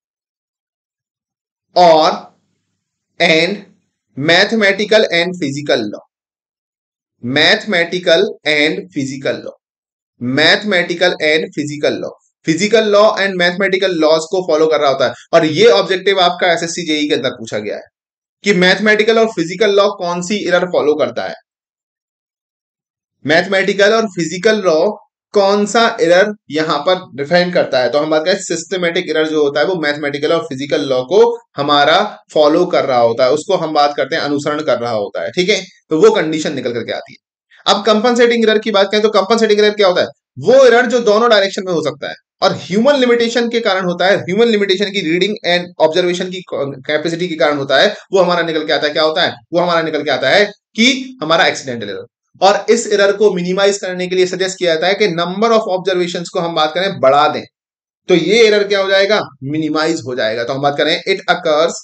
S1: और and mathematical and physical law, mathematical and physical law, mathematical and physical law, physical law and mathematical laws को फॉलो कर रहा होता है। और ये ऑब्जेक्टिव आपका एसएससी जेई के अंदर पूछा गया है कि मैथमेटिकल और फिजिकल लॉ कौन सी एरर फॉलो करता है, मैथमेटिकल और फिजिकल लॉ कौन सा एरर यहां पर डिफाइन करता है। तो हम बात करें सिस्टमेटिक एरर जो होता है वो मैथमेटिकल और फिजिकल लॉ को हमारा फॉलो कर रहा होता है, उसको हम बात करते हैं अनुसरण कर रहा होता है, ठीक है। तो वो कंडीशन निकल करके आती है। अब कंपनसेटिंग एरर की बात करें तो कंपनसेटिंग एरर क्या होता है, वो एरर जो दोनों डायरेक्शन में हो सकता है और ह्यूमन लिमिटेशन के कारण होता है, ह्यूमन लिमिटेशन की रीडिंग एंड ऑब्जर्वेशन की कैपेसिटी के कारण होता है। वो हमारा निकल के आता है, क्या होता है, वो हमारा निकल के आता है कि हमारा एक्सीडेंटल एरर। और इस एरर को मिनिमाइज करने के लिए सजेस्ट किया जाता है कि नंबर ऑफ ऑब्जर्वेशंस को हम बात करें बढ़ा दें, तो ये एरर क्या हो जाएगा, मिनिमाइज हो जाएगा। तो हम बात करें it occurs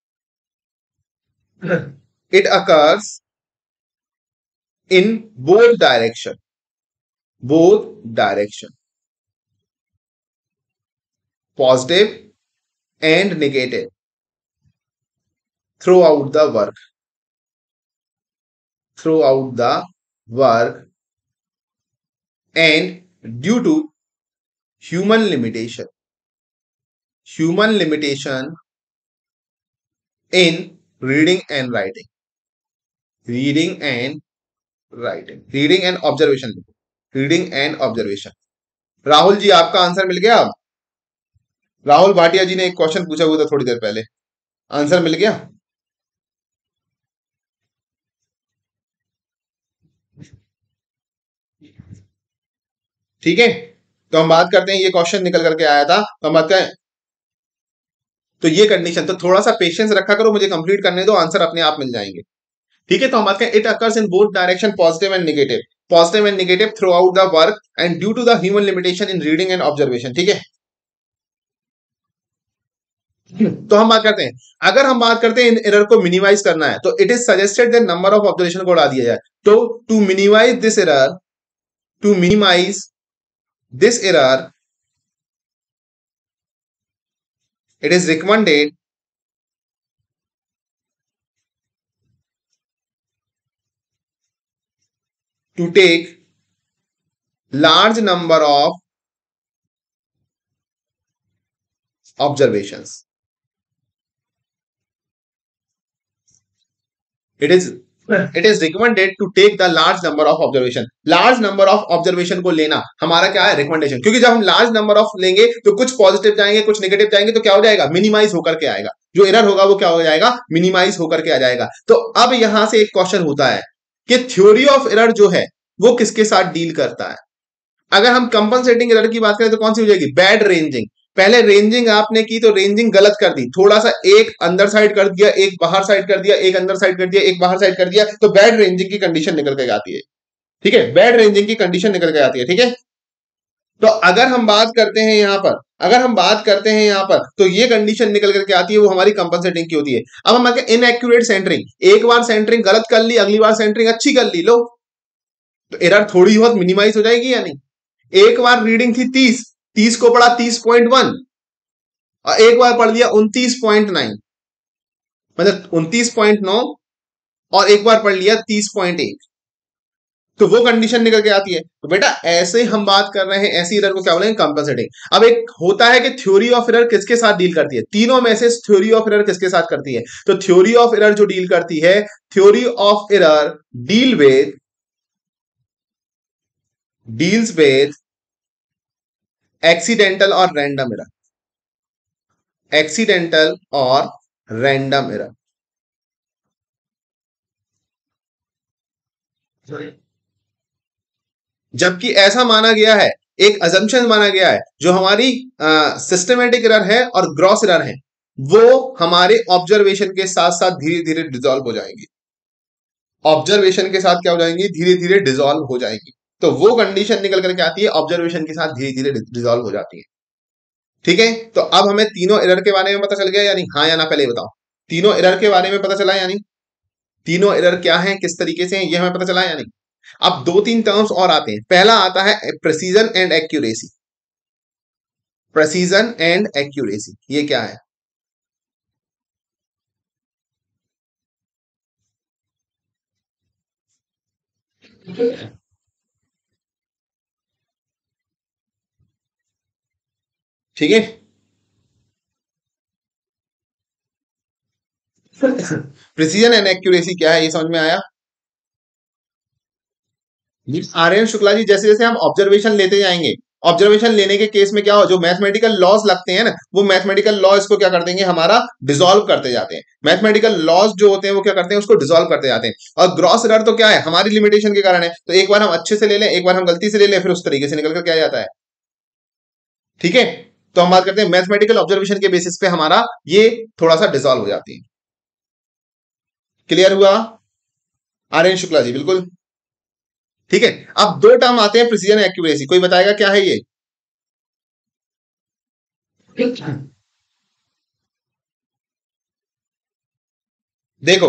S1: it occurs in both direction both direction positive and negative throughout the work throughout the work and due to human limitation human limitation in reading and writing reading and writing reading and observation reading and observation। Rahul ji आपका answer मिल गया। अब राहुल भाटिया जी ने एक question पूछा हुआ था थोड़ी देर पहले, आंसर मिल गया। ठीक है, तो हम बात करते हैं, ये क्वेश्चन निकल करके आया था, तो हम बात करें तो ये कंडीशन, तो थोड़ा सा पेशेंस रखा करो, मुझे कंप्लीट करने दो, आंसर अपने आप मिल जाएंगे। ठीक है, तो हम बात करें it occurs in both direction positive and negative positive and negative throughout the work and due to the human limitation in reading and observation. ठीक है, तो हम बात करते हैं, अगर हम बात करते हैं इन एरर को मिनिमाइज करना है तो it is suggested that number of observation को बढ़ा दिया जाए। तो to minimise this error to minimise this error it is recommended to take large number of observations। it is it is recommended to take the large number of observation। large number of observation को लेना हमारा क्या है, recommendation, क्योंकि जब हम large number of लेंगे तो कुछ पॉजिटिव जाएंगे कुछ नेगेटिव जाएंगे, तो क्या हो जाएगा, मिनिमाइज होकर के आएगा, जो एरर होगा वो क्या हो जाएगा, मिनिमाइज होकर के आ जाएगा। तो अब यहां से एक क्वेश्चन होता है कि थ्योरी ऑफ एरर जो है वो किसके साथ डील करता है। अगर हम कंपनसेटिंग एरर की बात करें तो कौन सी हो जाएगी, बैड रेंजिंग। पहले रेंजिंग आपने की तो रेंजिंग गलत कर दी, थोड़ा सा एक अंदर साइड कर दिया एक बाहर साइड कर दिया एक अंदर साइड कर दिया एक बाहर साइड कर दिया, तो बैड रेंजिंग की कंडीशन निकल के आती है। ठीक है, बैड रेंजिंग की कंडीशन निकल के आती है। ठीक है, तो अगर हम बात करते हैं यहां पर अगर हम बात करते हैं यहां पर तो ये कंडीशन निकल करके आती है, वो हमारी कंपनसेटिंग की होती है। अब हम इनएक्यूरेट सेंटरिंग, एक बार सेंटरिंग गलत कर ली अगली बार सेंटरिंग अच्छी कर ली, लो तो एरर थोड़ी बहुत मिनिमाइज हो जाएगी या नहीं। एक बार रीडिंग थी तीस, तीस को पढ़ा तीस पॉइंट वन और एक बार पढ़ लिया उनतीस पॉइंट नाइन, मतलब उनतीस पॉइंट नौ और एक बार पढ़ लिया तीस पॉइंट एक, तो वो कंडीशन निकल के आती है। तो बेटा ऐसे हम बात कर रहे हैं, ऐसी एरर को क्या बोलेंगे, कंपनसेटिंग। अब एक होता है कि थ्योरी ऑफ एरर किसके साथ डील करती है, तीनों में से थ्योरी ऑफ एरर किसके साथ करती है, तो थ्योरी ऑफ एरर जो डील करती है, theory of error deal with deals with accidental और रैंडम एरर एक्सीडेंटल और रैंडम एरर। जबकि ऐसा माना गया है, एक अजम्पशन माना गया है, जो हमारी सिस्टमेटिक एरर है और ग्रॉस एरर है वो हमारे ऑब्जर्वेशन के साथ साथ धीरे धीरे डिसॉल्व हो जाएंगी, ऑब्जर्वेशन के साथ क्या हो जाएंगी, धीरे धीरे डिसॉल्व हो जाएंगी। तो वो कंडीशन निकल करके आती है, ऑब्जर्वेशन के साथ धीरे धीरे डिसॉल्व हो जाती है। ठीक है, तो अब हमें तीनों एरर के बारे में पता चल गया या नहीं, हाँ या ना, पहले बताओ, तीनों एरर के बारे में पता चला या नहीं, तीनों एरर क्या है किस तरीके से है ये हमें पता चला या नहीं। अब दो तीन टर्म्स और आते हैं, पहला आता है precision and accuracy. Precision and accuracy ये क्या है, ठीक है। प्रेसिजन एंड एक्यूरेसी क्या है ये समझ में आया। आर्यन शुक्ला जी, जैसे जैसे हम ऑब्जर्वेशन लेते जाएंगे, ऑब्जर्वेशन लेने के केस में क्या हो, जो मैथमेटिकल लॉज लगते हैं ना, वो मैथमेटिकल लॉज को क्या कर देंगे, हमारा डिसॉल्व करते जाते हैं। मैथमेटिकल लॉज जो होते हैं वो क्या करते हैं, उसको डिसॉल्व करते जाते हैं। और ग्रॉस एरर तो क्या है, हमारी लिमिटेशन के कारण है। तो एक बार हम अच्छे से ले लें, एक बार हम गलती से ले लें, फिर उस तरीके से निकल कर क्या जाता है। ठीक है, तो हम बात करते हैं मैथमेटिकल ऑब्जर्वेशन के बेसिस पे हमारा ये थोड़ा सा डिसॉल्व हो जाती है। क्लियर हुआ? आर्यन शुक्ला जी बिल्कुल ठीक है। अब दो टर्म आते हैं, प्रिसीजन एक्यूरेसी। कोई बताएगा क्या है ये? देखो,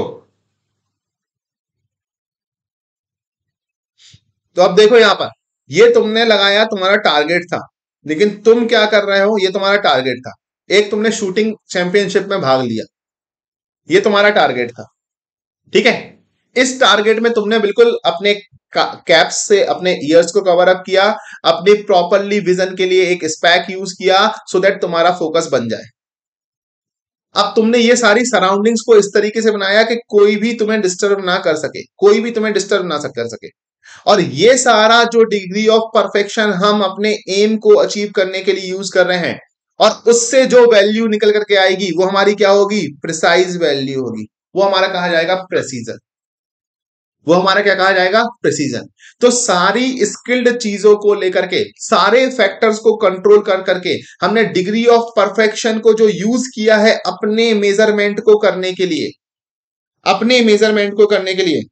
S1: तो अब देखो यहां पर, ये तुमने लगाया, तुम्हारा टारगेट था, लेकिन तुम क्या कर रहे हो, ये तुम्हारा टारगेट था। एक तुमने शूटिंग चैंपियनशिप में भाग लिया, ये तुम्हारा टारगेट था। ठीक है, इस टारगेट में तुमने बिल्कुल अपने कैप्स से अपने ईयर्स को कवर अप किया, अपने प्रॉपरली विजन के लिए एक स्पैक यूज किया, सो दैट तुम्हारा फोकस बन जाए। अब तुमने ये सारी सराउंडिंग्स को इस तरीके से बनाया कि कोई भी तुम्हें डिस्टर्ब ना कर सके, कोई भी तुम्हें डिस्टर्ब ना कर सके। और ये सारा जो डिग्री ऑफ परफेक्शन हम अपने एम को अचीव करने के लिए यूज कर रहे हैं, और उससे जो वैल्यू निकल करके आएगी वो हमारी क्या होगी, प्रिसाइज वैल्यू होगी। वो हमारा कहा जाएगा प्रेसीजन। वो हमारा क्या कहा जाएगा, प्रेसीजन। तो सारी स्किल्ड चीजों को लेकर के, सारे फैक्टर्स को कंट्रोल कर करके हमने डिग्री ऑफ परफेक्शन को जो यूज किया है अपने मेजरमेंट को करने के लिए, अपने मेजरमेंट को करने के लिए।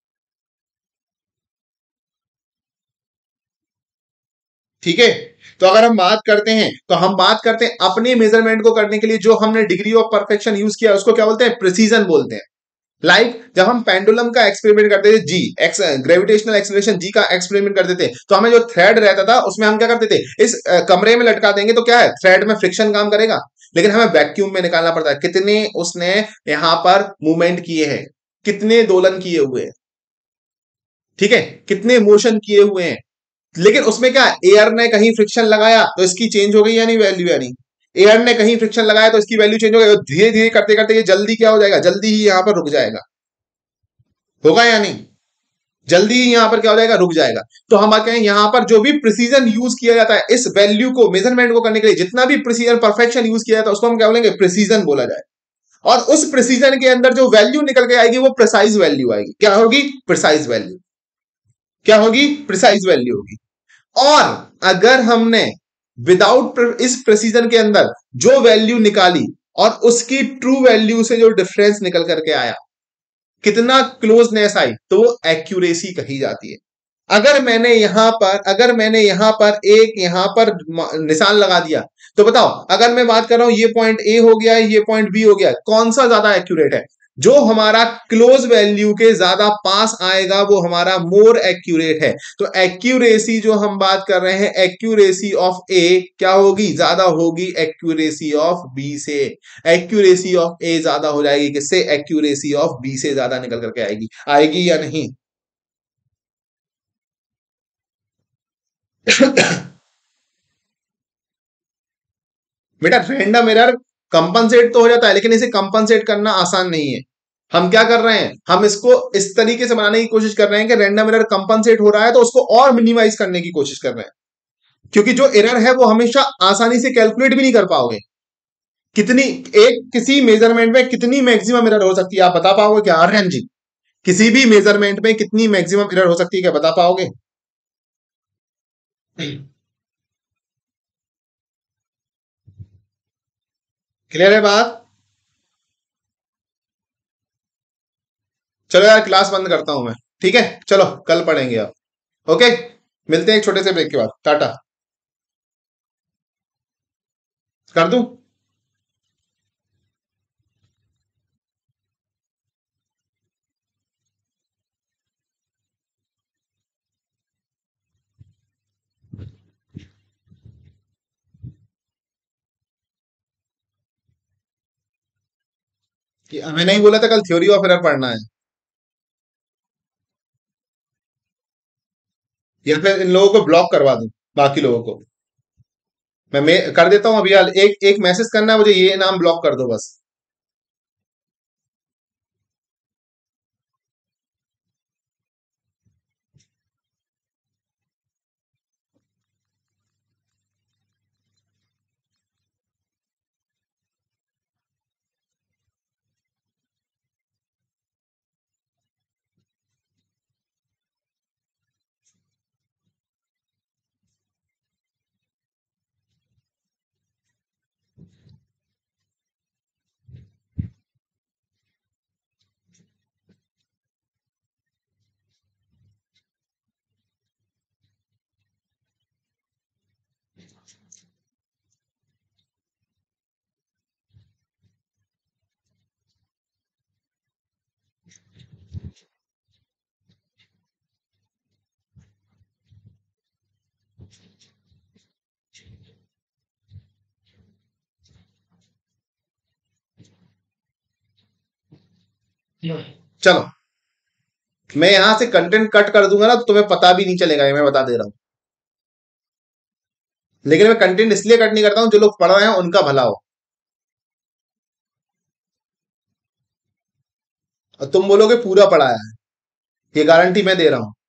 S1: ठीक है, तो अगर हम बात करते हैं, तो हम बात करते हैं अपने मेजरमेंट को करने के लिए जो हमने डिग्री ऑफ परफेक्शन यूज किया, उसको क्या बोलते हैं, प्रिसीजन बोलते हैं। लाइक like, जब हम पेंडुलम का एक्सपेरिमेंट करते थे, G X gravitational acceleration G का एक्सपेरिमेंट करते थे, तो हमें जो थ्रेड रहता था उसमें हम क्या करते थे, इस अ, कमरे में लटका देंगे तो क्या है, थ्रेड में फ्रिक्शन काम करेगा। लेकिन हमें वैक्यूम में निकालना पड़ता है कितने उसने यहां पर मूवमेंट किए हैं, कितने दोलन किए हुए हैं। ठीक है, कितने मोशन किए हुए हैं। लेकिन उसमें क्या, एयर ने कहीं फ्रिक्शन लगाया तो इसकी चेंज हो गई या नहीं वैल्यू, या नहीं। एयर ने कहीं फ्रिक्शन लगाया तो इसकी वैल्यू चेंज हो गई। धीरे धीरे करते करते ये जल्दी क्या हो जाएगा, जल्दी ही यहां पर रुक जाएगा। होगा या नहीं, जल्दी ही यहां पर क्या हो जाएगा, रुक जाएगा। तो हम बात करें यहां पर जो भी प्रिसीजन यूज किया जाता है इस वैल्यू को मेजरमेंट को करने के लिए, जितना भी प्रिसीजन परफेक्शन यूज किया जाता है उसको हम क्या बोलेंगे, प्रिसीजन बोला जाए। और उस प्रिसीजन के अंदर जो वैल्यू निकल के आएगी वो प्रिसाइज वैल्यू आएगी। क्या होगी, प्रिसाइज वैल्यू। क्या होगी, प्रिसाइज वैल्यू होगी। और अगर हमने विदाउट इस प्रेसिजन के अंदर जो वैल्यू निकाली और उसकी ट्रू वैल्यू से जो डिफरेंस निकल करके आया, कितना क्लोजनेस आई, तो वो एक्यूरेसी कही जाती है। अगर मैंने यहां पर अगर मैंने यहां पर एक यहां पर निशान लगा दिया, तो बताओ, अगर मैं बात कर रहा हूं ये पॉइंट ए हो गया, ये पॉइंट बी हो गया, कौन सा ज्यादा एक्यूरेट है? जो हमारा क्लोज वैल्यू के ज्यादा पास आएगा वो हमारा मोर एक्यूरेट है। तो एक्यूरेसी जो हम बात कर रहे हैं, एक्यूरेसी ऑफ ए क्या होगी, ज्यादा होगी एक्यूरेसी ऑफ बी से। एक्यूरेसी ऑफ ए ज्यादा हो जाएगी किससे, एक्यूरेसी ऑफ बी से ज्यादा निकल करके आएगी। आएगी या नहीं? बेटा रैंडम एरर कंपनसेट तो हो जाता है, लेकिन इसे कंपनसेट करना आसान नहीं है। हम क्या कर रहे हैं, हम इसको इस तरीके से बनाने की कोशिश कर रहे हैं कि रैंडम एरर कंपनसेट हो रहा है तो उसको और मिनिमाइज करने की कोशिश कर रहे हैं। क्योंकि जो एरर है वो हमेशा आसानी से कैलकुलेट भी नहीं कर पाओगे। कितनी, एक किसी मेजरमेंट में कितनी मैक्सिमम एरर हो सकती है, आप बता पाओगे क्या आर्यन जी? किसी भी मेजरमेंट में कितनी मैक्सिमम एरर हो सकती है, क्या बता पाओगे? क्लियर है बात? चलो यार, क्लास बंद करता हूं मैं। ठीक है, चलो कल पढ़ेंगे आप। ओके, मिलते हैं एक छोटे से ब्रेक के बाद। टाटा। कर दूं? कि मैंने ही बोला था कल थ्योरी ऑफ एरर पढ़ना है। या फिर इन लोगों को ब्लॉक करवा दूं, बाकी लोगों को। मैं, मैं कर देता हूं अभी हाल, एक एक मैसेज करना है मुझे, ये नाम ब्लॉक कर दो बस। चलो, मैं यहां से कंटेंट कट कर दूंगा ना तो तुम्हें पता भी नहीं चलेगा, ये मैं बता दे रहा हूं। लेकिन मैं कंटेंट इसलिए कट नहीं करता हूं, जो लोग पढ़ रहे हैं उनका भला हो। और तुम बोलोगे पूरा पढ़ाया है, ये गारंटी मैं दे रहा हूं।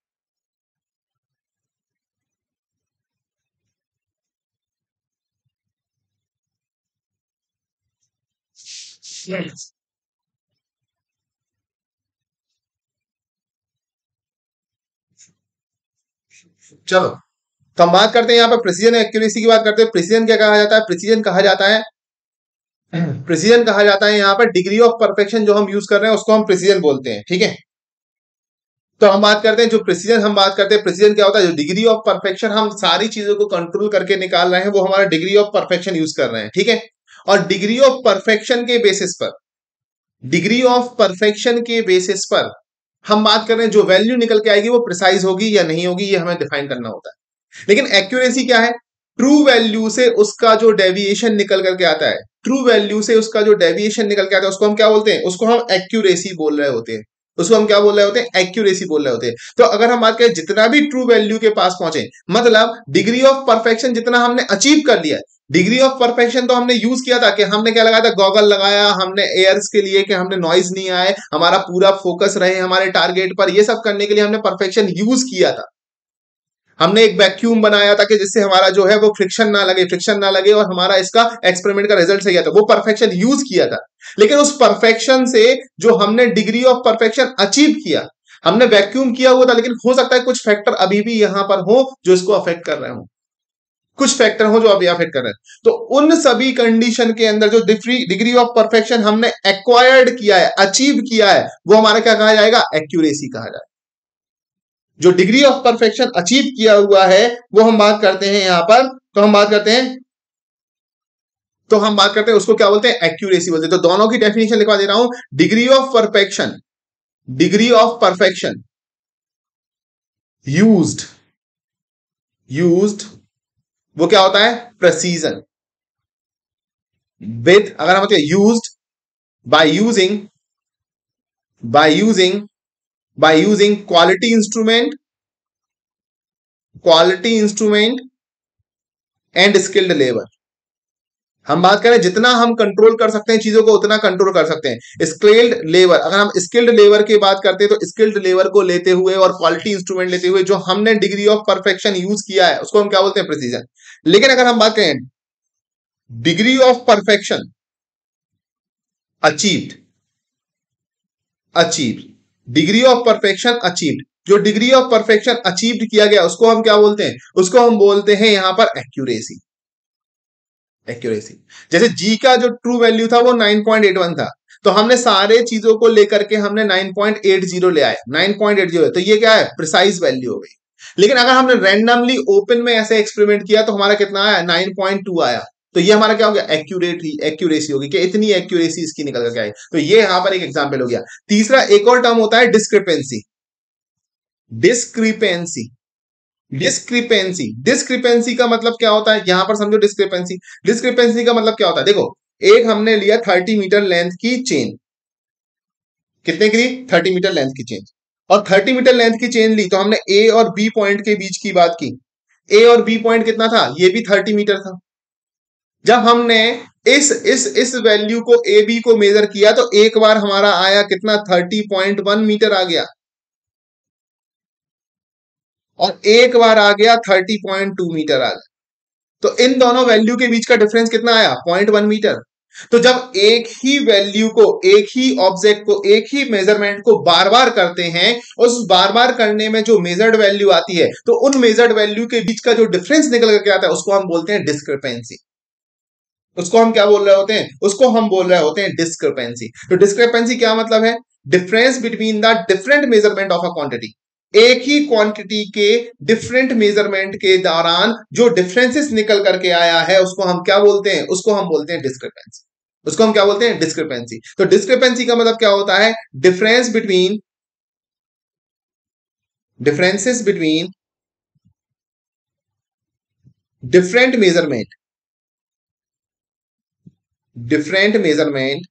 S1: चलो, तो हम बात करते हैं यहाँ पर प्रिसीजन एक्यूरेसी की बात करते हैं। प्रिसीजन क्या कहा जाता है? प्रिसीजन कहा जाता है प्रिसीजन कहा जाता है यहाँ पर डिग्री ऑफ परफेक्शन जो हम यूज कर रहे हैं उसको हम प्रिसीजन बोलते हैं, ठीक है। तो हम बात करते हैं जो प्रिसीजन हम बात करते हैं, प्रिसीजन क्या होता है? जो डिग्री ऑफ परफेक्शन हम सारी चीजों को कंट्रोल करके निकाल रहे हैं, वो हमारा डिग्री ऑफ परफेक्शन यूज कर रहे हैं, ठीक है। और डिग्री ऑफ परफेक्शन के बेसिस पर डिग्री ऑफ परफेक्शन के बेसिस पर हम बात कर रहे हैं जो वैल्यू निकल के आएगी वो प्रिसाइज होगी या नहीं होगी, ये हमें डिफाइन करना होता है। लेकिन एक्यूरेसी क्या है? ट्रू वैल्यू से उसका जो डेविएशन निकल करके आता है, ट्रू वैल्यू से उसका जो डेविएशन निकल के आता है उसको हम क्या बोलते हैं? उसको हम एक्यूरेसी बोल रहे होते हैं। उसको हम क्या बोल रहे होते हैं? एक्यूरेसी बोल रहे होते हैं। तो अगर हम बात करें जितना भी ट्रू वैल्यू के पास पहुंचे, मतलब डिग्री ऑफ परफेक्शन जितना हमने अचीव कर लिया, डिग्री ऑफ परफेक्शन तो हमने यूज किया था कि हमने क्या लगाया था? गॉगल लगाया हमने एयर्स के लिए कि हमने नॉइज नहीं आए, हमारा पूरा फोकस रहे हमारे टारगेट पर। ये सब करने के लिए हमने परफेक्शन यूज किया था। हमने एक वैक्यूम बनाया था कि जिससे हमारा जो है वो फ्रिक्शन ना लगे फ्रिक्शन ना लगे और हमारा इसका एक्सपेरिमेंट का रिजल्ट सही आता, वो परफेक्शन यूज किया था। लेकिन उस परफेक्शन से जो हमने डिग्री ऑफ परफेक्शन अचीव किया, हमने वैक्यूम किया हुआ था, लेकिन हो सकता है कुछ फैक्टर अभी भी यहां पर हो जो इसको अफेक्ट कर रहे हो, कुछ फैक्टर हो जो अभी अफेक्ट कर रहे हैं। तो उन सभी कंडीशन के अंदर जो डिग्री ऑफ परफेक्शन हमने एक्वायर्ड किया है, अचीव किया है, वो हमारा क्या कहा जाएगा? एक्यूरेसी कहा जाएगा। जो डिग्री ऑफ परफेक्शन अचीव किया हुआ है वो हम बात करते हैं यहां पर, तो हम बात करते हैं तो हम बात करते हैं उसको क्या बोलते हैं? एक्यूरेसी बोलते हैं। तो दोनों की डेफिनेशन लिखवा दे रहा हूं। Degree of perfection degree of perfection used used वो क्या होता है? प्रेसीजन विथ, अगर हम used by using by using by using quality instrument quality instrument and skilled labour. हम बात करें जितना हम कंट्रोल कर सकते हैं चीजों को उतना कंट्रोल कर सकते हैं। स्किल्ड लेबर, अगर हम स्किल्ड लेबर की बात करते हैं तो स्किल्ड लेबर को लेते हुए और क्वालिटी इंस्ट्रूमेंट लेते हुए जो हमने डिग्री ऑफ परफेक्शन यूज किया है उसको हम क्या बोलते हैं? प्रिसीजन। लेकिन अगर हम बात करें degree of perfection achieved achieved degree of perfection achieved जो डिग्री ऑफ परफेक्शन अचीव्ड किया गया उसको हम क्या बोलते हैं? उसको हम बोलते हैं यहां पर एक्यूरेसी। एक्यूरेसी जैसे जी का जो ट्रू वैल्यू था वो नाइन पॉइंट एट वन था, तो हमने सारे चीजों को लेकर के हमने नाइन पॉइंट एट जीरो ले आए, नाइन पॉइंट एट जीरो, तो ये क्या है? प्रिसाइज वैल्यू हो गई। लेकिन अगर हमने रैंडमली ओपन में ऐसे एक्सपेरिमेंट किया तो हमारा कितना आया? नाइन पॉइंट टू आया। तो ये हमारा क्या हो गया? एक्यूरेट एक्यूरेसी होगी कि इतनी एक्यूरेसी इसकी निकल करके आई। तो ये यहां पर एक एग्जांपल हो गया। तीसरा एक और टर्म होता है डिस्क्रिपेंसी। डिस्क्रिपेंसी डिस्क्रिपेंसी डिस्क्रिपेंसी का मतलब क्या होता है? यहां पर समझो डिस्क्रिपेंसी डिस्क्रिपेंसी का मतलब क्या होता है? देखो, एक हमने लिया थर्टी मीटर लेंथ की चेन, कितने की? थर्टी मीटर लेंथ की चेन, और थर्टी मीटर लेंथ की चेन ली तो हमने ए और बी पॉइंट के बीच की बात की। ए और बी पॉइंट कितना था? ये भी थर्टी मीटर था। जब हमने इस इस इस वैल्यू को ए बी को मेजर किया तो एक बार हमारा आया कितना? थर्टी पॉइंट वन मीटर आ गया, और एक बार आ गया थर्टी पॉइंट टू मीटर आ गया। तो इन दोनों वैल्यू के बीच का डिफरेंस कितना आया? Point one metre. तो जब एक ही वैल्यू को, एक ही ऑब्जेक्ट को, एक ही मेजरमेंट को बार बार करते हैं, उस बार बार करने में जो मेजर्ड वैल्यू आती है तो उन मेजर्ड वैल्यू के बीच का जो डिफरेंस निकल करके आता है उसको हम बोलते हैं डिस्क्रिपेंसी। उसको हम क्या बोल रहे होते हैं? उसको हम बोल रहे होते हैं डिस्क्रिपेंसी। तो डिस्क्रिपेंसी क्या मतलब है? Difference between the different measurement of a quantity. एक ही क्वांटिटी के डिफरेंट मेजरमेंट के दौरान जो डिफरेंसेस निकल करके आया है उसको हम क्या बोलते हैं? उसको हम बोलते हैं डिस्क्रिपेंसी। उसको हम क्या बोलते हैं? डिस्क्रिपेंसी। तो डिस्क्रिपेंसी का मतलब क्या होता है? Difference between differences between different measurement different measurement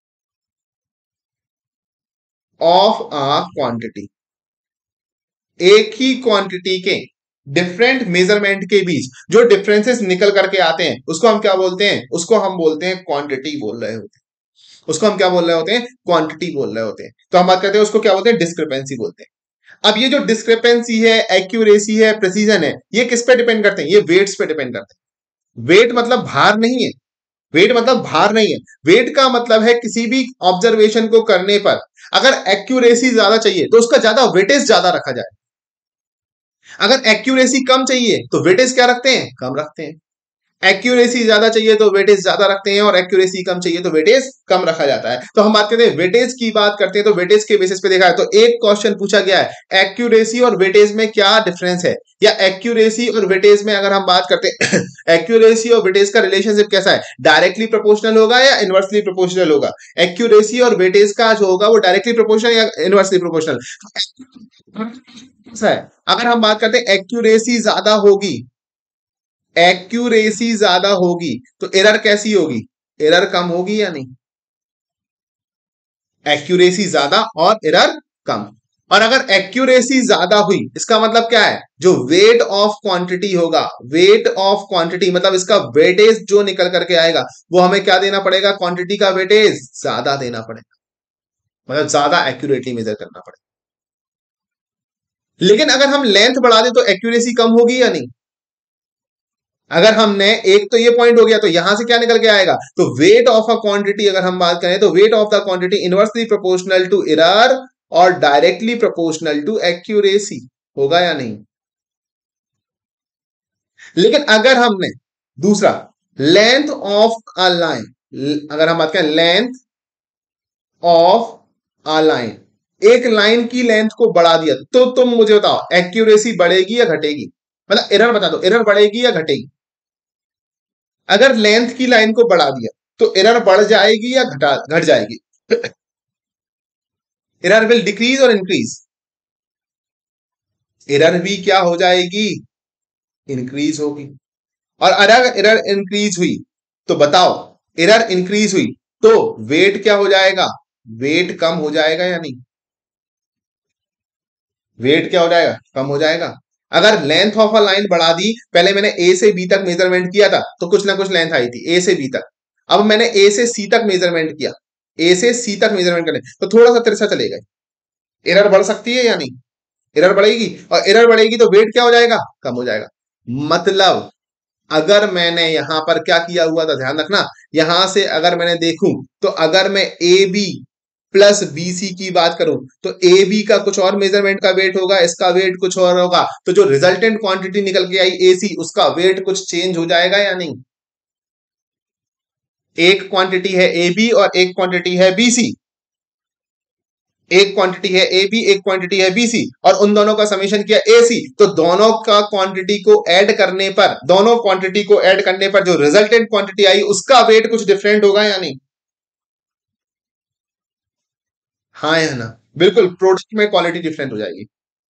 S1: of a quantity. एक ही क्वांटिटी के डिफरेंट मेजरमेंट के बीच जो डिफरेंसेस निकल करके आते हैं उसको हम क्या बोलते हैं? उसको हम बोलते हैं क्वांटिटी बोल रहे होते हैं। उसको हम क्या बोल रहे होते हैं? क्वांटिटी बोल रहे होते हैं। तो हम बात करते हैं उसको क्या बोलते हैं? डिस्क्रिपेंसी बोलते हैं। अब ये जो डिस्क्रिपेंसी है, एक्यूरेसी है, प्रिसीजन है, ये किस पे डिपेंड करते हैं? ये वेट्स पे डिपेंड करते हैं। वेट मतलब भार नहीं है। वेट मतलब भार नहीं है। वेट का मतलब है किसी भी ऑब्जर्वेशन को करने पर अगर एक्यूरेसी ज्यादा चाहिए तो उसका ज्यादा वेटेज ज्यादा रखा जाए। अगर एक्यूरेसी कम चाहिए तो वेटेज क्या रखते हैं? कम रखते हैं। एक्यूरेसी ज्यादा चाहिए तो वेटेज ज्यादा रखते हैं और एक्यूरेसी कम चाहिए तो वेटेज कम रखा जाता है। तो हम बात करते हैं वेटेज की बात करते हैं तो वेटेज के बेसिस पे देखा है तो एक क्वेश्चन पूछा गया है एक्यूरेसी और वेटेज में क्या डिफरेंस है, या एक्यूरेसी और वेटेज में अगर हम बात करते हैं एक्यूरेसी और वेटेज का रिलेशनशिप कैसा है? डायरेक्टली प्रोपोर्शनल होगा या इनवर्सली प्रोपोर्शनल होगा? एक्यूरेसी और वेटेज का जो होगा वो डायरेक्टली प्रोपोर्शनल या इनवर्सली प्रोपोर्शनल है। अगर हम बात करते हैं एक्यूरेसी ज्यादा होगी, एक्यूरेसी ज्यादा होगी तो एरर कैसी होगी? एरर कम होगी या नहीं? एक्यूरेसी ज्यादा और एरर कम। और अगर एक्यूरेसी ज्यादा हुई इसका मतलब क्या है? जो वेट ऑफ क्वांटिटी होगा, वेट ऑफ क्वांटिटी मतलब इसका वेटेज जो निकल करके आएगा वो हमें क्या देना पड़ेगा? क्वांटिटी का वेटेज ज्यादा देना पड़ेगा, मतलब ज्यादा एक्यूरेटली मेजर करना पड़ेगा। लेकिन अगर हम लेंथ बढ़ा दें तो एक्यूरेसी कम होगी या नहीं? अगर हमने एक तो ये पॉइंट हो गया तो यहां से क्या निकल के आएगा? तो वेट ऑफ अ क्वांटिटी अगर हम बात करें तो weight of the quantity inversely proportional to error और डायरेक्टली प्रोपोर्शनल टू एक्यूरेसी होगा या नहीं? लेकिन अगर हमने दूसरा लेंथ ऑफ अ लाइन, अगर हम बात करें लेंथ ऑफ अ लाइन, एक लाइन की लेंथ को बढ़ा दिया तो तुम मुझे बताओ एक्यूरेसी बढ़ेगी या घटेगी? मतलब एरर बता दो, एरर बढ़ेगी या घटेगी? अगर लेंथ की लाइन को बढ़ा दिया तो एरर बढ़ जाएगी या घटा घट जाएगी? एरर विल डिक्रीज और इंक्रीज? एरर भी क्या हो जाएगी? इंक्रीज होगी। और अगर एरर इंक्रीज हुई तो बताओ, एरर इंक्रीज हुई तो वेट क्या हो जाएगा? वेट कम हो जाएगा या नहीं? वेट क्या हो जाएगा? कम हो जाएगा। अगर लेंथ ऑफ अ लाइन बढ़ा दी, पहले मैंने ए से बी तक मेजरमेंट किया था तो कुछ ना कुछ लेंथ आई थी ए से बी तक, अब मैंने ए से सी तक मेजरमेंट किया, ए से सी तक मेजरमेंट करने तो थोड़ा सा तिरछा चलेगा, एरर बढ़ सकती है या नहीं? एरर बढ़ेगी, और एरर बढ़ेगी तो वेट क्या हो जाएगा? कम हो जाएगा। मतलब अगर मैंने यहां पर क्या किया हुआ था, ध्यान रखना, यहां से अगर मैंने देखूं तो अगर मैं ए बी प्लस बीसी की बात करूं तो ए बी का कुछ और मेजरमेंट का वेट होगा, इसका वेट कुछ और होगा, तो जो रिजल्टेंट क्वांटिटी निकल के आई ए सी उसका वेट कुछ चेंज हो जाएगा या नहीं? एक क्वांटिटी है ए बी और एक क्वांटिटी है बीसी, एक क्वांटिटी है ए बी एक क्वांटिटी है बीसी और उन दोनों का समेशन किया ए सी, तो दोनों का क्वांटिटी को ऐड करने पर, दोनों क्वांटिटी को ऐड करने पर जो रिजल्टेंट क्वांटिटी आई उसका वेट कुछ डिफरेंट होगा या नहीं? हाँ या ना? बिल्कुल, प्रोडक्ट में क्वालिटी डिफरेंट हो जाएगी।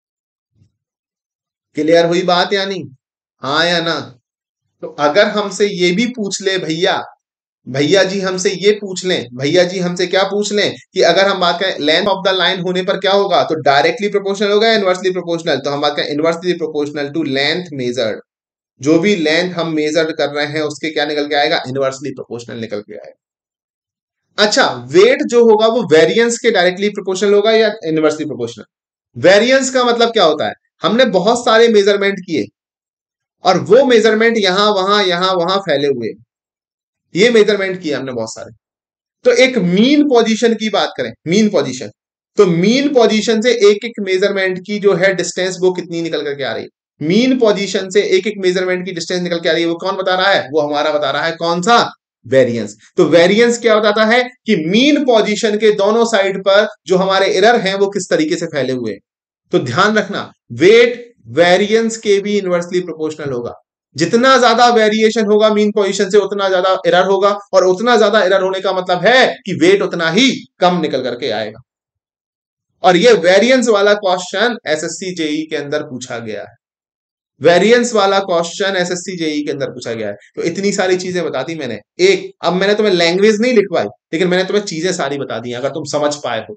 S1: क्लियर हुई बात या नहीं? हाँ या ना? तो अगर हमसे ये भी पूछ ले भैया, भैया जी हमसे ये पूछ लें, भैया जी हमसे क्या पूछ लें कि अगर हम बात करें लेंथ ऑफ द लाइन होने पर क्या होगा, तो डायरेक्टली प्रोपोर्शनल होगा या इनवर्सली प्रोपोर्शनल? तो हम बात करें inversely proportional to length measured, जो भी लेंथ हम मेजर कर रहे हैं उसके क्या निकल के आएगा? इनवर्सली प्रोपोर्शनल निकल के आएगा। अच्छा, वेट जो होगा वो वेरिएंस के डायरेक्टली प्रोपोर्शनल होगा या इनवर्सली प्रोपोर्शनल? वेरिएंस का मतलब क्या होता है? हमने बहुत सारे मेजरमेंट किए और वो मेजरमेंट यहां वहां यहां वहां फैले हुए, ये मेजरमेंट किए हमने बहुत सारे, तो एक मीन पोजीशन की बात करें, मीन पोजीशन, तो मीन पोजीशन से एक एक मेजरमेंट की जो है डिस्टेंस वो कितनी निकल करके आ रही है? मीन पोजीशन से एक एक मेजरमेंट की डिस्टेंस निकल के आ रही है, वो कौन बता रहा है? वो हमारा बता रहा है कौन सा? वेरिएंस। तो वेरिएंस क्या बताता है कि मीन पोजीशन के दोनों साइड पर जो हमारे एरर हैं वो किस तरीके से फैले हुए हैं। तो ध्यान रखना, वेट वेरिएंस के भी इनवर्सली प्रोपोर्शनल होगा। जितना ज्यादा वेरिएशन होगा मीन पोजीशन से उतना ज्यादा एरर होगा, और उतना ज्यादा एरर होने का मतलब है कि वेट उतना ही कम निकल करके आएगा। और ये वेरिएंस वाला क्वेश्चन एसएससी जेई के अंदर पूछा गया है। वेरिएंस वाला क्वेश्चन एसएससी जेई के अंदर पूछा गया है। तो इतनी सारी चीजें बता दी मैंने। एक, अब मैंने तुम्हें लैंग्वेज नहीं लिखवाई, लेकिन मैंने तुम्हें चीजें सारी बता दी अगर तुम समझ पाए हो।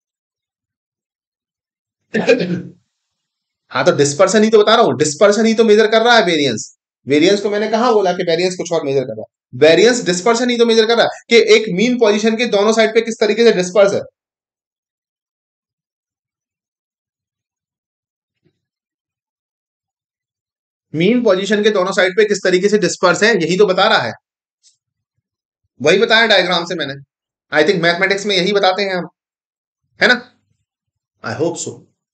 S1: हाँ, तो डिस्पर्सन ही तो बता रहा हूं, डिस्पर्सन ही तो मेजर कर रहा है वेरिएंस। वेरिएंस को मैंने कहा बोला कि वेरिएंस कुछ और मेजर कर रहा है, वेरिएंस डिस्पर्सन ही तो मेजर कर रहा है कि एक मीन पोजीशन के दोनों साइड पे किस तरीके से डिस्पर्स है। मीन पोजीशन के दोनों साइड पे किस तरीके से डिस्पर्स है, यही तो बता रहा है। वही बताया डायग्राम से मैंने। आई थिंक मैथमेटिक्स में यही बताते हैं हम, है ना? I hope so.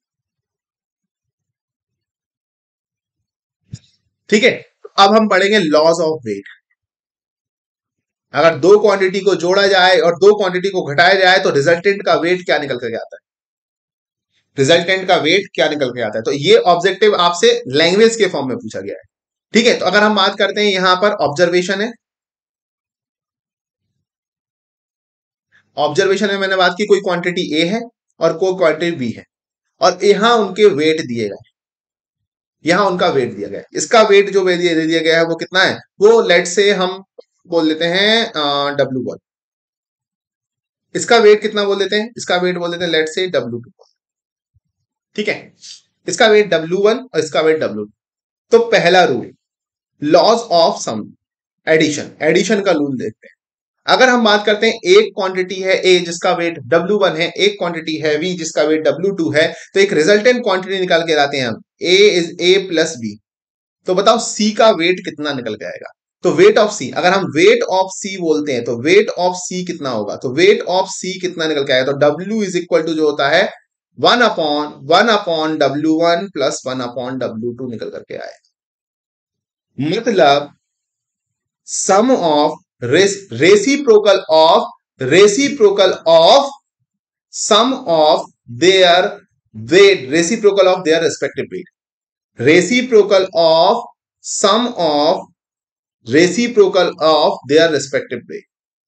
S1: ठीक है, अब हम पढ़ेंगे लॉज ऑफ वेट। अगर दो क्वांटिटी को जोड़ा जाए और दो क्वांटिटी को घटाया जाए तो रिजल्टेंट का वेट क्या निकल कर आता है, रिजल्टेंट का वेट क्या निकल के आता है। तो ये ऑब्जेक्टिव आपसे लैंग्वेज के फॉर्म में पूछा गया है। ठीक है, तो अगर हम बात करते हैं यहां पर ऑब्जर्वेशन है, ऑब्जर्वेशन में मैंने बात की कोई क्वांटिटी ए है और कोई क्वांटिटी बी है, और यहां उनके वेट दिए गए, यहां उनका वेट दिया गया है। इसका वेट जो दे दिया गया है वो कितना है, वो लेट से हम बोल देते हैं डब्ल्यू वन। इसका वेट कितना बोल देते हैं, इसका वेट बोल देते हैं लेट से डब्ल्यू टू। ठीक है, इसका वेट डब्ल्यू वन और इसका वेट डब्ल्यू टू। तो पहला rule, laws of sum, addition, addition का रूल देखते हैं। अगर हम बात करते हैं एक क्वांटिटी है ए जिसका वेट डब्ल्यू वन है, एक क्वांटिटी है बी जिसका वेट डब्ल्यू टू है, तो एक रिजल्टेंट क्वांटिटी निकाल के लाते हैं हम, A is A plus B. तो बताओ सी का वेट कितना निकल के आएगा। तो वेट ऑफ सी, अगर हम वेट ऑफ सी बोलते हैं तो वेट ऑफ सी कितना होगा, तो वेट ऑफ सी कितना निकल के आएगा, तो डब्ल्यू इज इक्वल टू जो होता है one upon one upon W one plus one upon W two निकल करके आएगा। मतलब sum of reciprocal of reciprocal of sum of their weight, reciprocal of their respective weight, reciprocal of sum of reciprocal of their respective weight,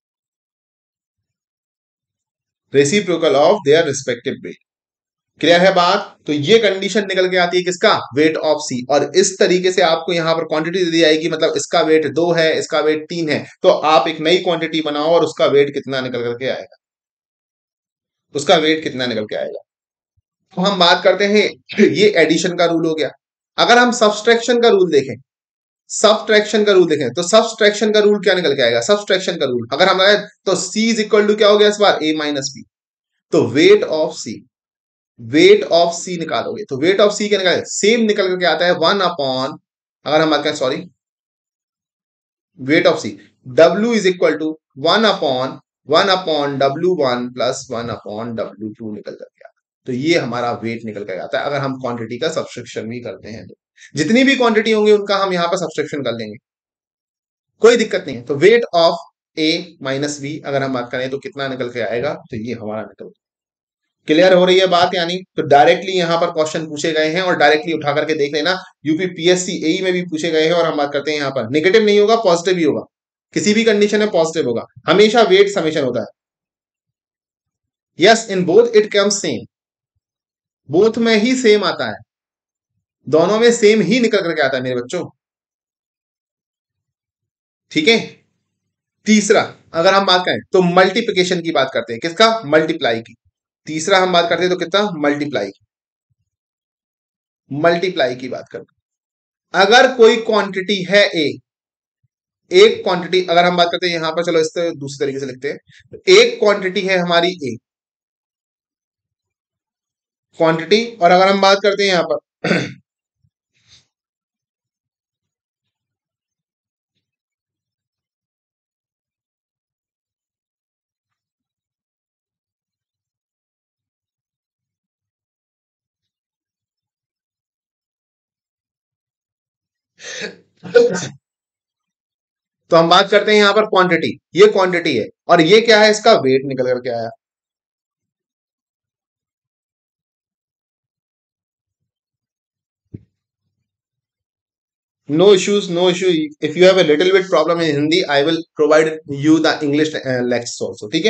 S1: reciprocal of their respective weight. Clear है बात? तो ये condition निकल के आती है किसका, wait of सी। और इस तरीके से आपको यहां पर क्वांटिटी दे दी जाएगी, मतलब इसका वेट दो है, इसका वेट तीन है, तो आप एक नई क्वांटिटी बनाओ और उसका वेट कितना निकल करके आएगा, उसका वेट कितना निकल के आएगा। तो हम बात करते हैं, ये एडिशन का रूल हो गया। अगर हम सब्सट्रैक्शन का रूल देखें, सब्सट्रैक्शन का रूल देखें तो सब्सट्रैक्शन का रूल क्या निकल के आएगा, सब्सट्रैक्शन का रूल अगर हम आए तो सी इज इक्वल टू क्या हो गया इस बार, ए माइनस बी। तो weight of C, weight of C निकालोगे तो वेट ऑफ सी क्या निकाले, सेम निकल करके आता है वन अपॉन, अगर हम बात करें sorry, weight of C W is equal to one upon one upon W one plus one upon W two निकल करके आता है। तो ये हमारा वेट निकल कर आता है अगर हम क्वांटिटी का सब्सट्रैक्शन भी करते हैं। तो जितनी भी क्वांटिटी होंगी उनका हम यहाँ पर सब्सट्रैक्शन कर लेंगे, कोई दिक्कत नहीं है। तो weight of A minus B अगर हम बात करें तो कितना निकल के आएगा, तो ये हमारा निकल, क्लियर हो रही है बात यानी। तो डायरेक्टली यहां पर क्वेश्चन पूछे गए हैं और डायरेक्टली उठा करके देख लेना, यूपी पीएससी एई में भी पूछे गए हैं। और हम बात करते हैं यहां पर नेगेटिव नहीं होगा, पॉजिटिव ही होगा, किसी भी कंडीशन में पॉजिटिव होगा, हमेशा वेट समेशन होता है। Yes, in both it comes same, both में ही सेम आता है, दोनों में सेम ही निकल करके आता है मेरे बच्चों। ठीक है, तीसरा अगर हम बात करें तो मल्टीप्लिकेशन की बात करते हैं, किसका, मल्टीप्लाई की। तीसरा हम बात करते हैं तो कितना, मल्टीप्लाई की, मल्टीप्लाई की बात करते हैं। अगर कोई क्वांटिटी है ए, एक क्वांटिटी अगर हम बात करते हैं यहां पर, चलो इससे दूसरे तरीके से लिखते हैं, तो एक क्वांटिटी है हमारी ए क्वांटिटी, और अगर हम बात करते हैं यहां पर तो हम बात करते हैं यहां पर क्वांटिटी, ये क्वांटिटी है और ये क्या है, इसका वेट निकल करके आया। No issues, no issue. If you have a little bit problem in Hindi, I will provide you the English uh, lectures also. ठीक है?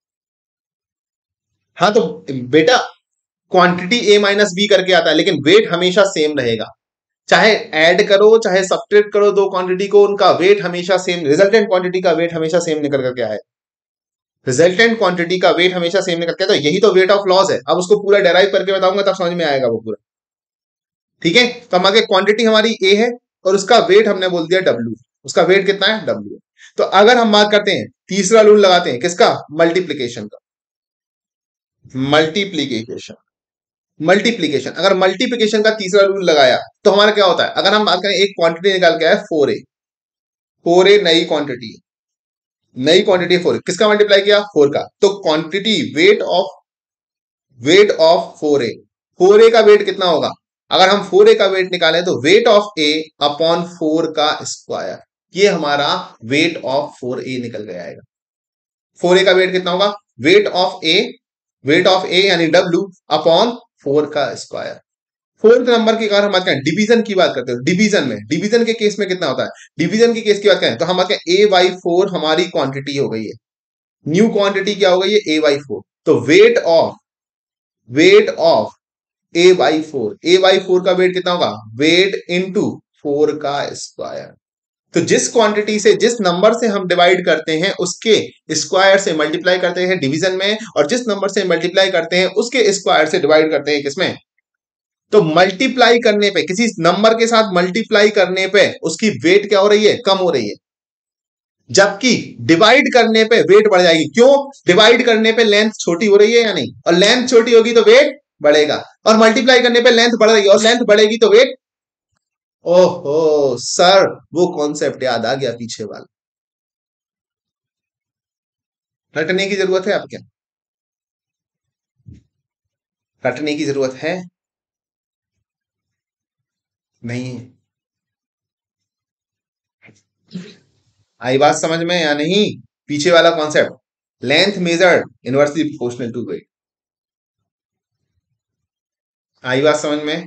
S1: हाँ, तो बेटा क्वांटिटी ए माइनस बी करके आता है, लेकिन वेट हमेशा सेम रहेगा। चाहे ऐड करो चाहे सब्ट्रैक्ट करो दो क्वांटिटी को, उनका वेट हमेशा सेम, रिजल्टेंट क्वांटिटी का वेट हमेशा सेम निकल करके आए। रिजल्टेंट क्वांटिटी का वेट हमेशा सेम निकल के, तो यही तो वेट ऑफ लॉस है। अब उसको पूरा डेराइव करके बताऊंगा तब समझ में आएगा वो पूरा। ठीक है, तो हम आगे क्वांटिटी हमारी ए है और उसका वेट हमने बोल दिया डब्ल्यू। उसका वेट कितना है? डब्ल्यू। तो अगर हम बात करते हैं तीसरा रूल लगाते हैं किसका? मल्टीप्लीकेशन का। मल्टीप्लीकेशन मल्टीप्लीकेशन अगर मल्टीप्लीकेशन का तीसरा रूल लगाया तो हमारा क्या होता है? अगर हम बात करें एक क्वांटिटी निकाल के आए फोर ए, फोर ए नई क्वांटिटी, नई क्वांटिटी फोर, किसका मल्टीप्लाई किया? फोर का। तो quantity weight of weight of four A, four A का वेट कितना होगा? अगर हम फोर ए का वेट निकालें तो weight of A upon four का स्क्वायर, ये हमारा वेट ऑफ फोर ए निकल के आएगा। फोर ए का वेट कितना होगा? Weight of A, weight of A यानी डब्ल्यू अपॉन फोर का स्क्वायर। फोर्थ नंबर की अगर हम बात करें डिवीजन की बात करते हैं, डिवीजन में, डिवीजन के केस में कितना होता है? डिवीजन के केस की बात करें तो हम बात करें ए बाई फोर हमारी क्वांटिटी हो गई है, न्यू क्वांटिटी क्या हो गई है? A by four. तो weight of weight of A by four, A by four का वेट कितना होगा? वेट इंटू फोर का स्क्वायर। तो जिस क्वांटिटी से, जिस नंबर से हम डिवाइड करते हैं उसके स्क्वायर से मल्टीप्लाई करते हैं डिवीजन में, और जिस नंबर से मल्टीप्लाई करते हैं उसके स्क्वायर से डिवाइड करते हैं किसमें? तो मल्टीप्लाई करने पे, किसी नंबर के साथ मल्टीप्लाई करने पे उसकी वेट क्या हो रही है? कम हो रही है, जबकि डिवाइड करने पे वेट बढ़ जाएगी। क्यों? डिवाइड करने पे लेंथ छोटी हो रही है या नहीं, और लेंथ छोटी होगी तो वेट बढ़ेगा, और मल्टीप्लाई करने पे लेंथ बढ़ रही है और लेंथ बढ़ेगी तो वेट। ओहो सर, वो कॉन्सेप्ट याद आ गया पीछे वाला। रटने की जरूरत है? आप क्या रटने की जरूरत है? नहीं? आई बात समझ में या नहीं? पीछे वाला concept, length measured inversely proportional to weight. आई बात समझ में?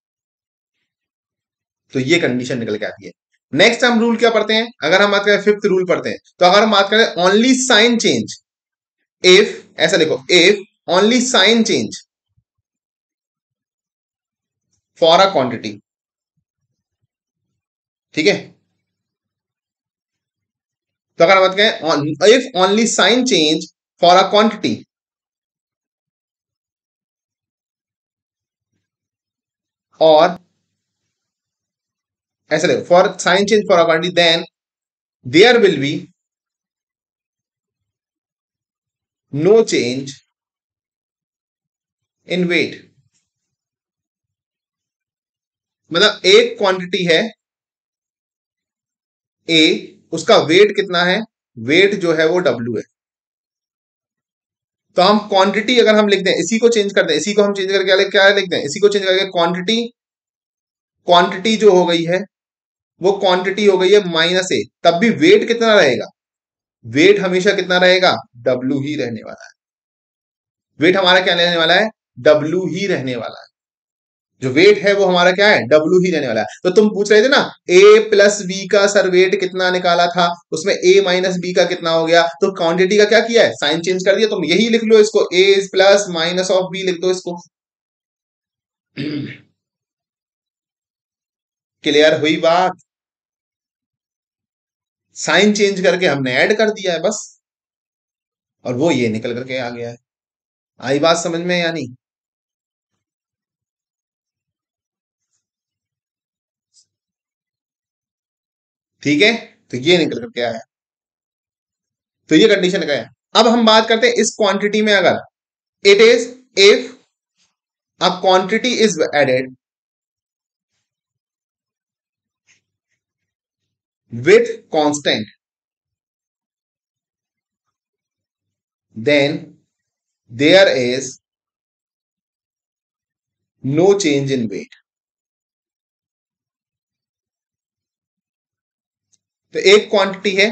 S1: तो ये कंडीशन निकल के आती है। नेक्स्ट हम रूल क्या पढ़ते हैं? अगर हम बात करें फिफ्थ रूल पढ़ते हैं, तो अगर हम बात करें ओनली साइन चेंज इफ, ऐसा देखो, if only sign change for a quantity. ठीक है, तो अगर हम बात करें if only sign change for a quantity, और ऐसा देखो, for sign change for a quantity, then there will be no change in weight. मतलब एक क्वांटिटी है ए, उसका वेट कितना है? वेट जो है वो डब्ल्यू है। तो हम क्वांटिटी अगर हम लिख दें, इसी को चेंज कर दें, इसी को हम चेंज करके क्या लिख दें? इसी को चेंज करके क्वांटिटी, क्वांटिटी जो हो गई है वो क्वांटिटी हो गई है माइनस ए, तब भी वेट कितना रहेगा? वेट हमेशा कितना रहेगा? डब्ल्यू ही रहने वाला है। वेट हमारा क्या रहने वाला है? डब्ल्यू ही रहने वाला है। जो वेट है वो हमारा क्या है? डब्ल्यू ही रहने वाला है। तो तुम पूछ रहे थे ना ए प्लस बी का सर वेट कितना निकाला था, उसमें ए माइनस बी का कितना हो गया, तो क्वांटिटी का क्या किया है? साइन चेंज कर दिया। तुम यही लिख लो इसको, A plus minus of B लिख दो इसको। क्लियर हुई बात? साइन चेंज करके हमने ऐड कर दिया है बस, और वो ये निकल करके आ गया है। आई बात समझ में या नहीं? ठीक है, तो ये निकल करके आया। तो ये कंडीशन का है। अब हम बात करते हैं इस क्वांटिटी में, अगर it is if a quantity is added with constant, then there is no change in weight। तो एक क्वांटिटी है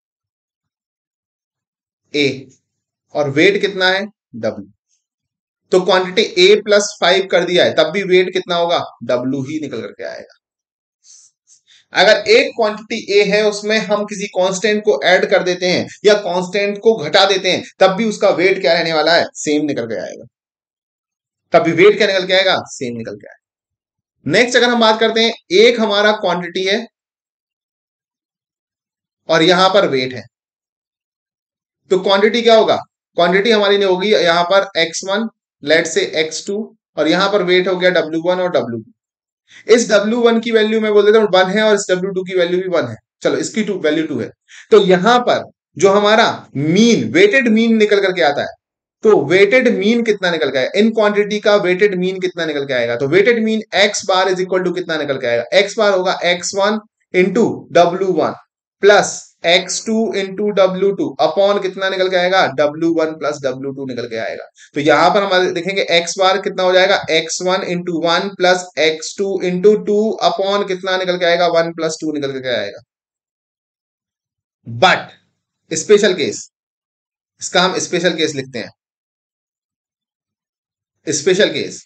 S1: ए और वेट कितना है? डब्ल्यू। तो क्वांटिटी ए प्लस फाइव कर दिया है, तब भी वेट कितना होगा? डब्ल्यू ही निकल करके आएगा। अगर एक क्वांटिटी ए है उसमें हम किसी कांस्टेंट को ऐड कर देते हैं या कांस्टेंट को घटा देते हैं, तब भी उसका वेट क्या रहने वाला है, सेम निकल के आएगा। तब भी वेट क्या निकल के आएगा, सेम निकल के आएगा। नेक्स्ट अगर हम बात करते हैं, एक हमारा क्वांटिटी है और यहां पर वेट है, तो क्वांटिटी क्या होगा, क्वांटिटी हमारी नहीं होगी यहां पर X one, let say X two, और यहां पर वेट हो गया डब्ल्यू वन और डब्ल्यू टू। इस डब्ल्यू वन की वैल्यू मैं बोल देता हूं वन है और इस डब्ल्यू टू की वैल्यू भी वन है, चलो इसकी टू वैल्यू टू है। तो यहां पर जो हमारा मीन, वेटेड मीन निकल करके आता है, तो वेटेड मीन कितना निकल के आएगा, इन क्वांटिटी का वेटेड मीन कितना निकल के आएगा, तो weighted mean X bar is equal to कितना निकल के आएगा, एक्स बार होगा X one into W one plus X two into W two upon कितना निकल के आएगा, W one plus W two निकल के आएगा। तो यहां पर हम देखेंगे एक्स बार कितना हो जाएगा, X one into one plus X two into two upon कितना निकल के आएगा, वन प्लस टू निकल के आएगा। बट स्पेशल केस, इसका हम स्पेशल केस लिखते हैं, स्पेशल केस,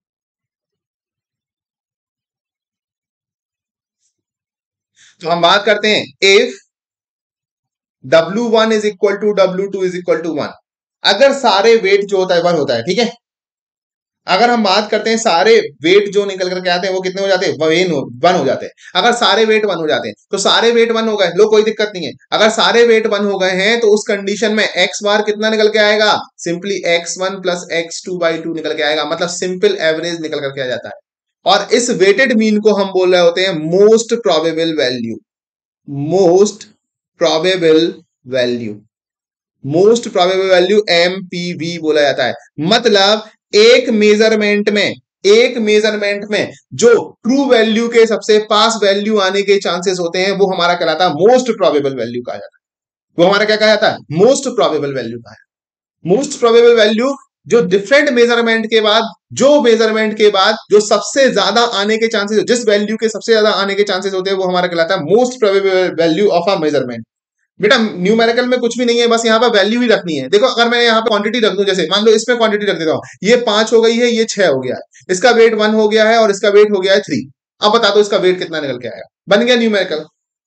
S1: तो हम बात करते हैं if W one is equal to W two is equal to one, अगर सारे वेट जो होता है वन होता है, ठीक है। अगर हम बात करते हैं सारे वेट जो निकल करके आते हैं वो कितने हो जाते हैं, वन हो जाते हैं। अगर सारे वेट वन हो जाते हैं तो सारे वेट वन हो गए, लो कोई दिक्कत नहीं है। अगर सारे वेट वन हो गए हैं तो उस कंडीशन में एक्स बार कितना निकल के आएगा, simply X one plus X two by two निकल के आएगा, मतलब सिंपल एवरेज निकल करके आ जाता है। और इस वेटेड मीन को हम बोल रहे होते हैं most probable value, most probable value, most probable value MPV बोला जाता है। मतलब एक मेजरमेंट में, एक मेजरमेंट में जो ट्रू वैल्यू के सबसे पास वैल्यू आने के चांसेस होते हैं वो हमारा कहलाता है मोस्ट प्रोबेबल वैल्यू कहा जाता है। वो हमारा क्या कहा जाता है, मोस्ट प्रोबेबल वैल्यू कहा है। मोस्ट प्रोबेबल वैल्यू जो डिफरेंट मेजरमेंट के बाद, जो मेजरमेंट के बाद जो सबसे ज्यादा आने के चांसेस, जिस वैल्यू के सबसे ज्यादा आने के चांसेस होते हैं वो हमारा कहलाता है most probable value of a measurement. बेटा न्यूमेरिकल में कुछ भी नहीं है, बस यहाँ पर वैल्यू ही रखनी है। देखो अगर मैं यहाँ पे क्वांटिटी रख दूं, जैसे मान लो इसमें क्वांटिटी रख देता हूँ, ये पांच हो गई है, ये छह हो गया है, इसका वेट वन हो गया है और इसका वेट हो गया है थ्री। अब बता दो इसका वेट कितना निकल के आएगा, बन गया न्यूमेरिकल,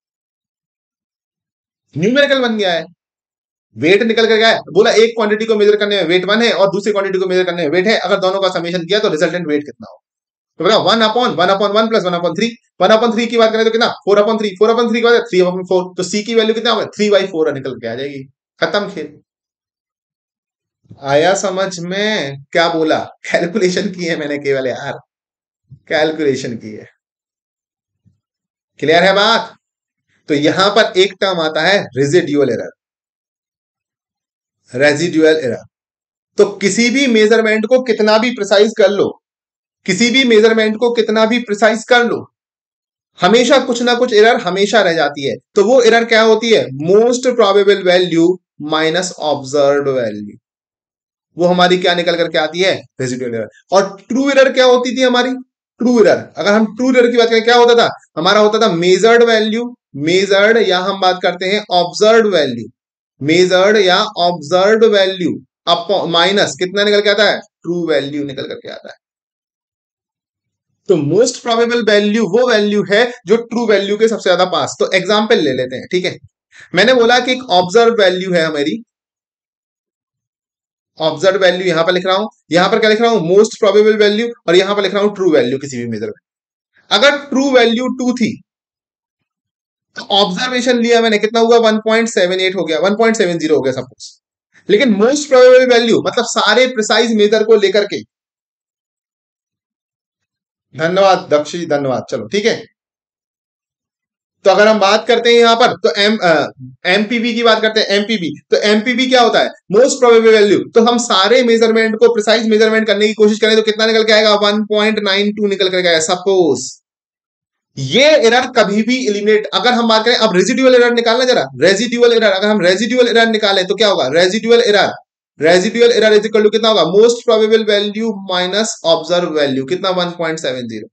S1: न्यूमेरिकल बन गया है, वेट निकल कर गया है। बोला एक क्वांटिटी को मेजर करने में वेट वन है और दूसरी क्वांटिटी को मेजर करने में वेट है, अगर दोनों का समेशन किया तो रिजल्टेंट वेट कितना हो, तो बोला one upon one upon one plus one upon three. One upon three की बात करें तो कितना, four upon three, four upon three की बात थ्री अपॉन फोर, तो सी की वैल्यू कितना होगा, थ्री बाई फोर निकल के आ जाएगी, खत्म खेल। आया समझ में, क्या बोला, कैलकुलेशन की है मैंने केवल यार, कैलकुलेशन की है, क्लियर है बात। तो यहां पर एक टर्म आता है रेजिड्यूअल एरर, रेजिड्यूअल एरर। तो किसी भी मेजरमेंट को कितना भी प्रिसाइज कर लो, किसी भी मेजरमेंट को कितना भी प्रिसाइज कर लो, हमेशा कुछ ना कुछ एरर हमेशा रह जाती है। तो वो एरर क्या होती है, most probable value minus observed value, वो हमारी क्या निकल करके आती है, रेजिड्यूअल एरर। और ट्रू एरर क्या होती थी हमारी, ट्रू एरर, अगर हम ट्रू एरर की बात करें क्या होता था हमारा, होता था मेजर्ड वैल्यू, मेजर्ड या हम बात करते हैं ऑब्जर्व्ड वैल्यू, मेजर्ड या ऑब्जर्व्ड वैल्यू अपॉन माइनस कितना निकल के आता है, ट्रू वैल्यू निकल करके आता है। तो मोस्ट प्रोबेबल वैल्यू वो वैल्यू है जो ट्रू वैल्यू के सबसे ज्यादा पास। तो एग्जांपल ले लेते हैं, ठीक है। मैंने बोला कि एक ऑब्जर्व वैल्यू है हमारी, ऑब्जर्व वैल्यू यहां पर लिख रहा हूं, यहां पर क्या लिख रहा हूं, मोस्ट प्रोबेबल वैल्यू, और यहां पर लिख रहा हूं ट्रू वैल्यू किसी भी मेजर में। अगर ट्रू वैल्यू टू थी तो ऑब्जर्वेशन लिया मैंने, कितना हुआ, वन पॉइंट सेवन एट हो गया, वन पॉइंट सेवन जीरो हो गया सपोज। लेकिन मोस्ट प्रोबेबल वैल्यू मतलब सारे प्रिसाइज मेजर को लेकर के, धन्यवाद दक्षी, धन्यवाद, चलो ठीक है। तो अगर हम बात करते हैं यहां पर तो एम एमपीवी की बात करते हैं, एमपीवी, तो एमपीवी क्या होता है, मोस्ट प्रोबेबल वैल्यू। तो हम सारे मेजरमेंट को प्रिसाइज मेजरमेंट करने की कोशिश करें तो कितना निकल के आएगा, वन पॉइंट नाइन टू निकल के आएगा सपोज। ये एरर कभी भी एलिमिनेट, अगर हम बात करें अब रेजिडुअल एरर निकालना जरा, रेजिडुअल एरर, अगर हम रेजिडुअल एरर निकालें तो क्या होगा, residual error, residual error is equal to कितना होगा, most probable value minus observe value, कितना, वन पॉइंट सेवन जीरो।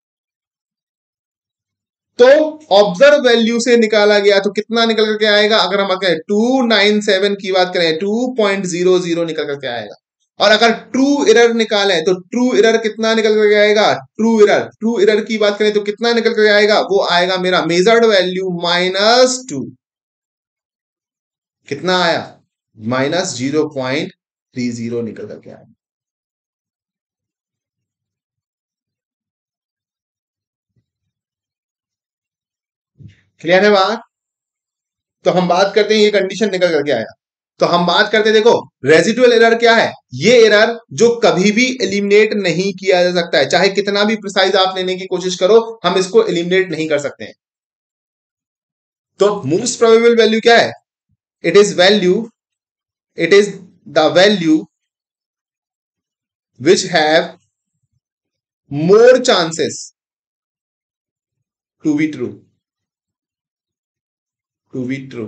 S1: तो ऑब्जर्व वैल्यू से निकाला गया तो कितना निकल करके आएगा, अगर हम कहें टू नाइन सेवन की बात करें टू पॉइंट जीरो जीरो निकल करके आएगा। और अगर ट्रू एरर निकालें तो ट्रू एरर कितना निकल कर आएगा, ट्रू एरर ट्रू एरर की बात करें तो कितना निकल कर आएगा, वो आएगा मेरा मेजर्ड वैल्यू माइनस टू। कितना आया, minus zero point three zero निकल करके आया। क्लियर है बात। तो हम बात करते हैं ये कंडीशन निकल करके आया, तो हम बात करते हैं, देखो रेजिडुअल एरर क्या है, ये एरर जो कभी भी एलिमिनेट नहीं किया जा सकता है, चाहे कितना भी प्रिसाइज आप लेने की कोशिश करो, हम इसको एलिमिनेट नहीं कर सकते हैं। तो मोस्ट प्रोबेबल वैल्यू क्या है, it is value it is the value which have more chances to be true to be true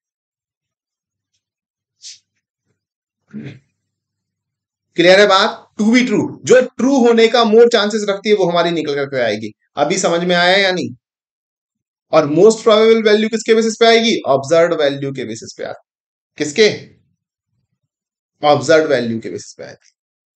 S1: clear है बात। टू बी ट्रू, जो ट्रू होने का मोर चांसेस रखती है वो हमारी निकल करके आएगी। अभी समझ में आया या नहीं। और मोस्ट प्रोबेबल वैल्यू किसके बेसिस पे आएगी, ऑब्जर्व्ड वैल्यू के बेसिस पे आएगी। किसके, ऑब्जर्व्ड वैल्यू के बेसिस पे आएगी।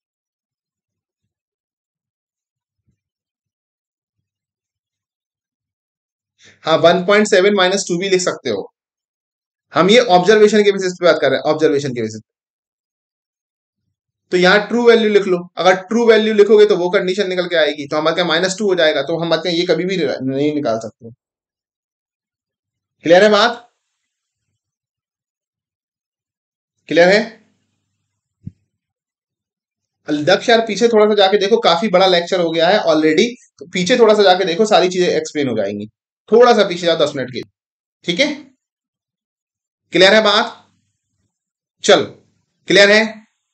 S1: हाँ, one point seven minus two भी लिख सकते हो। हम ये ऑब्जर्वेशन के बेसिस पे बात कर रहे हैं, ऑब्जर्वेशन के बेसिस पे। तो यहाँ ट्रू वैल्यू लिख लो, अगर ट्रू वैल्यू लिखोगे तो वो कंडीशन निकल के आएगी, तो हमारे माइनस टू हो जाएगा, तो हम ये कभी भी नहीं निकाल सकते। क्लियर है बात, क्लियर है। दक्ष यार पीछे थोड़ा सा जाके देखो, काफी बड़ा लेक्चर हो गया है ऑलरेडी, तो पीछे थोड़ा सा जाके देखो, सारी चीजें एक्सप्लेन हो जाएंगी। थोड़ा सा पीछे जाओ दस मिनट के, ठीक है। क्लियर है बात, चलो क्लियर है।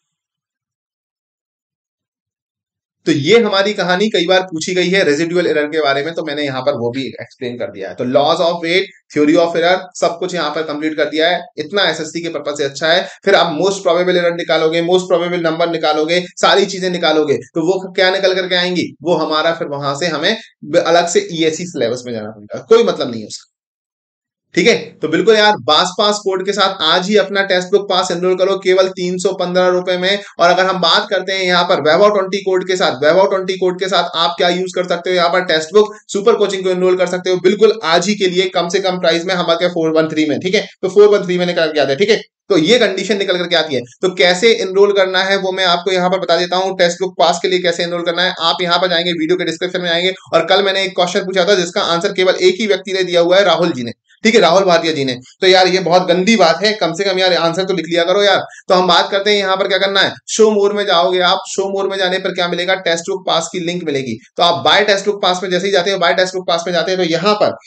S1: तो ये हमारी कहानी कई बार पूछी गई है रेजिडुअल एरर के बारे में, तो मैंने यहां पर वो भी एक्सप्लेन कर दिया है। तो laws of weight, theory of error, सब कुछ यहां पर कंप्लीट कर दिया है। इतना एसएससी के पर्पज से अच्छा है। फिर आप मोस्ट प्रोबेबल एरर निकालोगे, मोस्ट प्रोबेबल नंबर निकालोगे, सारी चीजें निकालोगे, तो वो क्या निकल करके आएंगी, वो हमारा फिर वहां से हमें अलग से ईएससी सिलेबस में जाना पड़ेगा, कोई मतलब नहीं है उसका। ठीक है, तो बिल्कुल यार बास पास कोड के साथ आज ही अपना टेक्स्ट बुक पास एनरोल करो, केवल तीन सौ पंद्रह रुपए में। और अगर हम बात करते हैं यहाँ पर वैभव ट्वेंटी कोड के साथ, वैभव ट्वेंटी कोड के साथ आप क्या यूज कर सकते हो, यहाँ पर टेक्स्ट बुक सुपर कोचिंग को एनरोल कर सकते हो, बिल्कुल आज ही के लिए कम से कम प्राइस में हमारे फोर वन थ्री में। ठीक है, तो फोर वन थ्री में निकल के आता है। ठीक है, तो ये कंडीशन निकल करके आती है। तो कैसे एनरोल करना है वो मैं आपको यहाँ पर बता देता हूँ। टेक्स्ट बुक पास के लिए कैसे एनरोल करना है, आप यहाँ पर जाएंगे, वीडियो के डिस्क्रिप्शन में आएंगे, और कल मैंने एक क्वेश्चन पूछा था जिसका आंसर केवल एक ही व्यक्ति ने दिया हुआ है, राहुल जी ने। ठीक है, राहुल भाटिया जी ने। तो यार ये बहुत गंदी बात है, कम से कम यार आंसर तो लिख लिया करो यार। तो हम बात करते हैं यहाँ पर क्या करना है, शो मोर में जाओगे आप, शो मोर में जाने पर क्या मिलेगा, टेक्स्ट बुक पास की लिंक मिलेगी। तो आप बाय टेक्स्ट बुक पास में जैसे ही जाते हो, बाय टेक्स्ट बुक पास में जाते हैं, तो यहाँ पर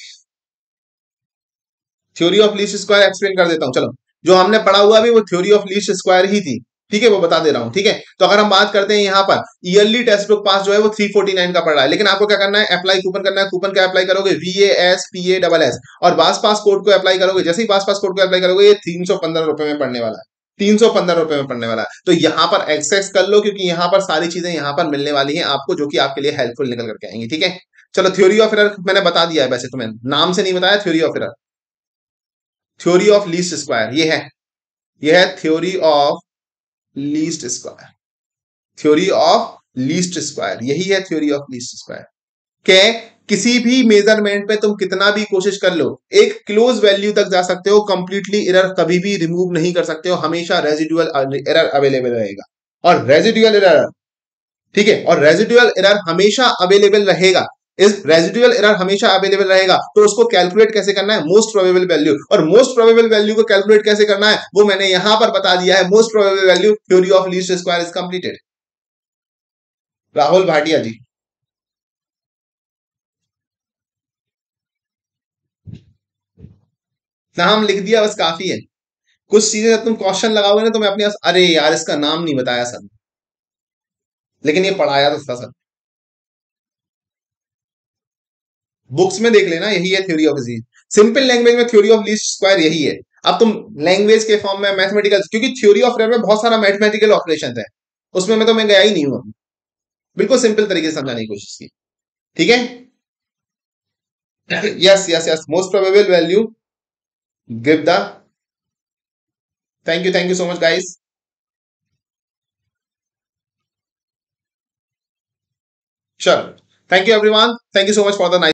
S1: theory of least square explain कर देता हूं। चलो, जो हमने पढ़ा हुआ भी वो थ्योरी ऑफ लीस्ट स्क्वायर ही थी। ठीक है, वो बता दे रहा हूं। ठीक है, तो अगर हम बात करते हैं यहाँ पर ईयरली टेक्स्ट बुक पास जो है वो थ्री फोर्टी नाइन का पड़ रहा है, लेकिन आपको क्या करना है, अप्लाई कूपन करना है। कूपन क्या अप्लाई करोगे, V A S P A double S, और बास पास कोड को अप्लाई करोगे। जैसे ही बास पास कोड को अप्लाई करोगे, ये तीन सौ पंद्रह रुपए में पड़ने वाला है, तीन सौ पंद्रह रुपए में पड़ने वाला है। तो यहाँ पर एक्सेस कर लो, क्योंकि यहाँ पर सारी चीजें यहाँ पर मिलने वाली हैं आपको, जो कि आपके लिए हेल्पफुल निकल करके आएंगी। ठीक है, चलो थ्योरी ऑफ एरर मैंने बता दिया है, वैसे तो मैंने नाम से नहीं बताया theory of error. Theory of least square ये है, ये है theory of least square, theory of least square, यही है थ्योरी ऑफ लीस्ट स्क्वायर। के किसी भी मेजरमेंट पे तुम कितना भी कोशिश कर लो, एक क्लोज वैल्यू तक जा सकते हो, कंप्लीटली एरर कभी भी रिमूव नहीं कर सकते हो, हमेशा रेजिडुअल एरर अवेलेबल रहेगा। और रेजिडुअल एरर, ठीक है, और रेजिडुअल एरर हमेशा अवेलेबल रहेगा। इस रेजिडुअल एरर हमेशा अवेलेबल रहेगा, तो उसको कैलकुलेट कैसे करना है, मोस्ट प्रोबेबल वैल्यू। और मोस्ट प्रोबेबल वैल्यू को कैलकुलेट कैसे करना है वो मैंने यहां पर बता दिया है। Most probable value theory of least square is completed. Rahul Bhatia ji, नाम लिख दिया बस काफी है। कुछ चीजें जब तुम क्वेश्चन लगाओगे ना तो मैं अपने पास, अरे यार इसका नाम नहीं बताया सर, लेकिन ये पढ़ाया तो था सर। बुक्स में देख लेना, यही है theory of least. Simple language में थ्योरी ऑफ लीस्ट स्क्वायर यही है। अब तुम लैंग्वेज के फॉर्म में मैथमेटिकल, क्योंकि थ्योरी ऑफ एरर में बहुत सारा मैथमेटिकल ऑपरेशन है, उसमें मैं तो मैं गया ही नहीं हूं। बिल्कुल सिंपल तरीके से समझाने की कोशिश की। ठीक है, yes yes yes, most probable value give the, thank you thank you so much guys. चलो, thank you everyone, thank you so much for the nice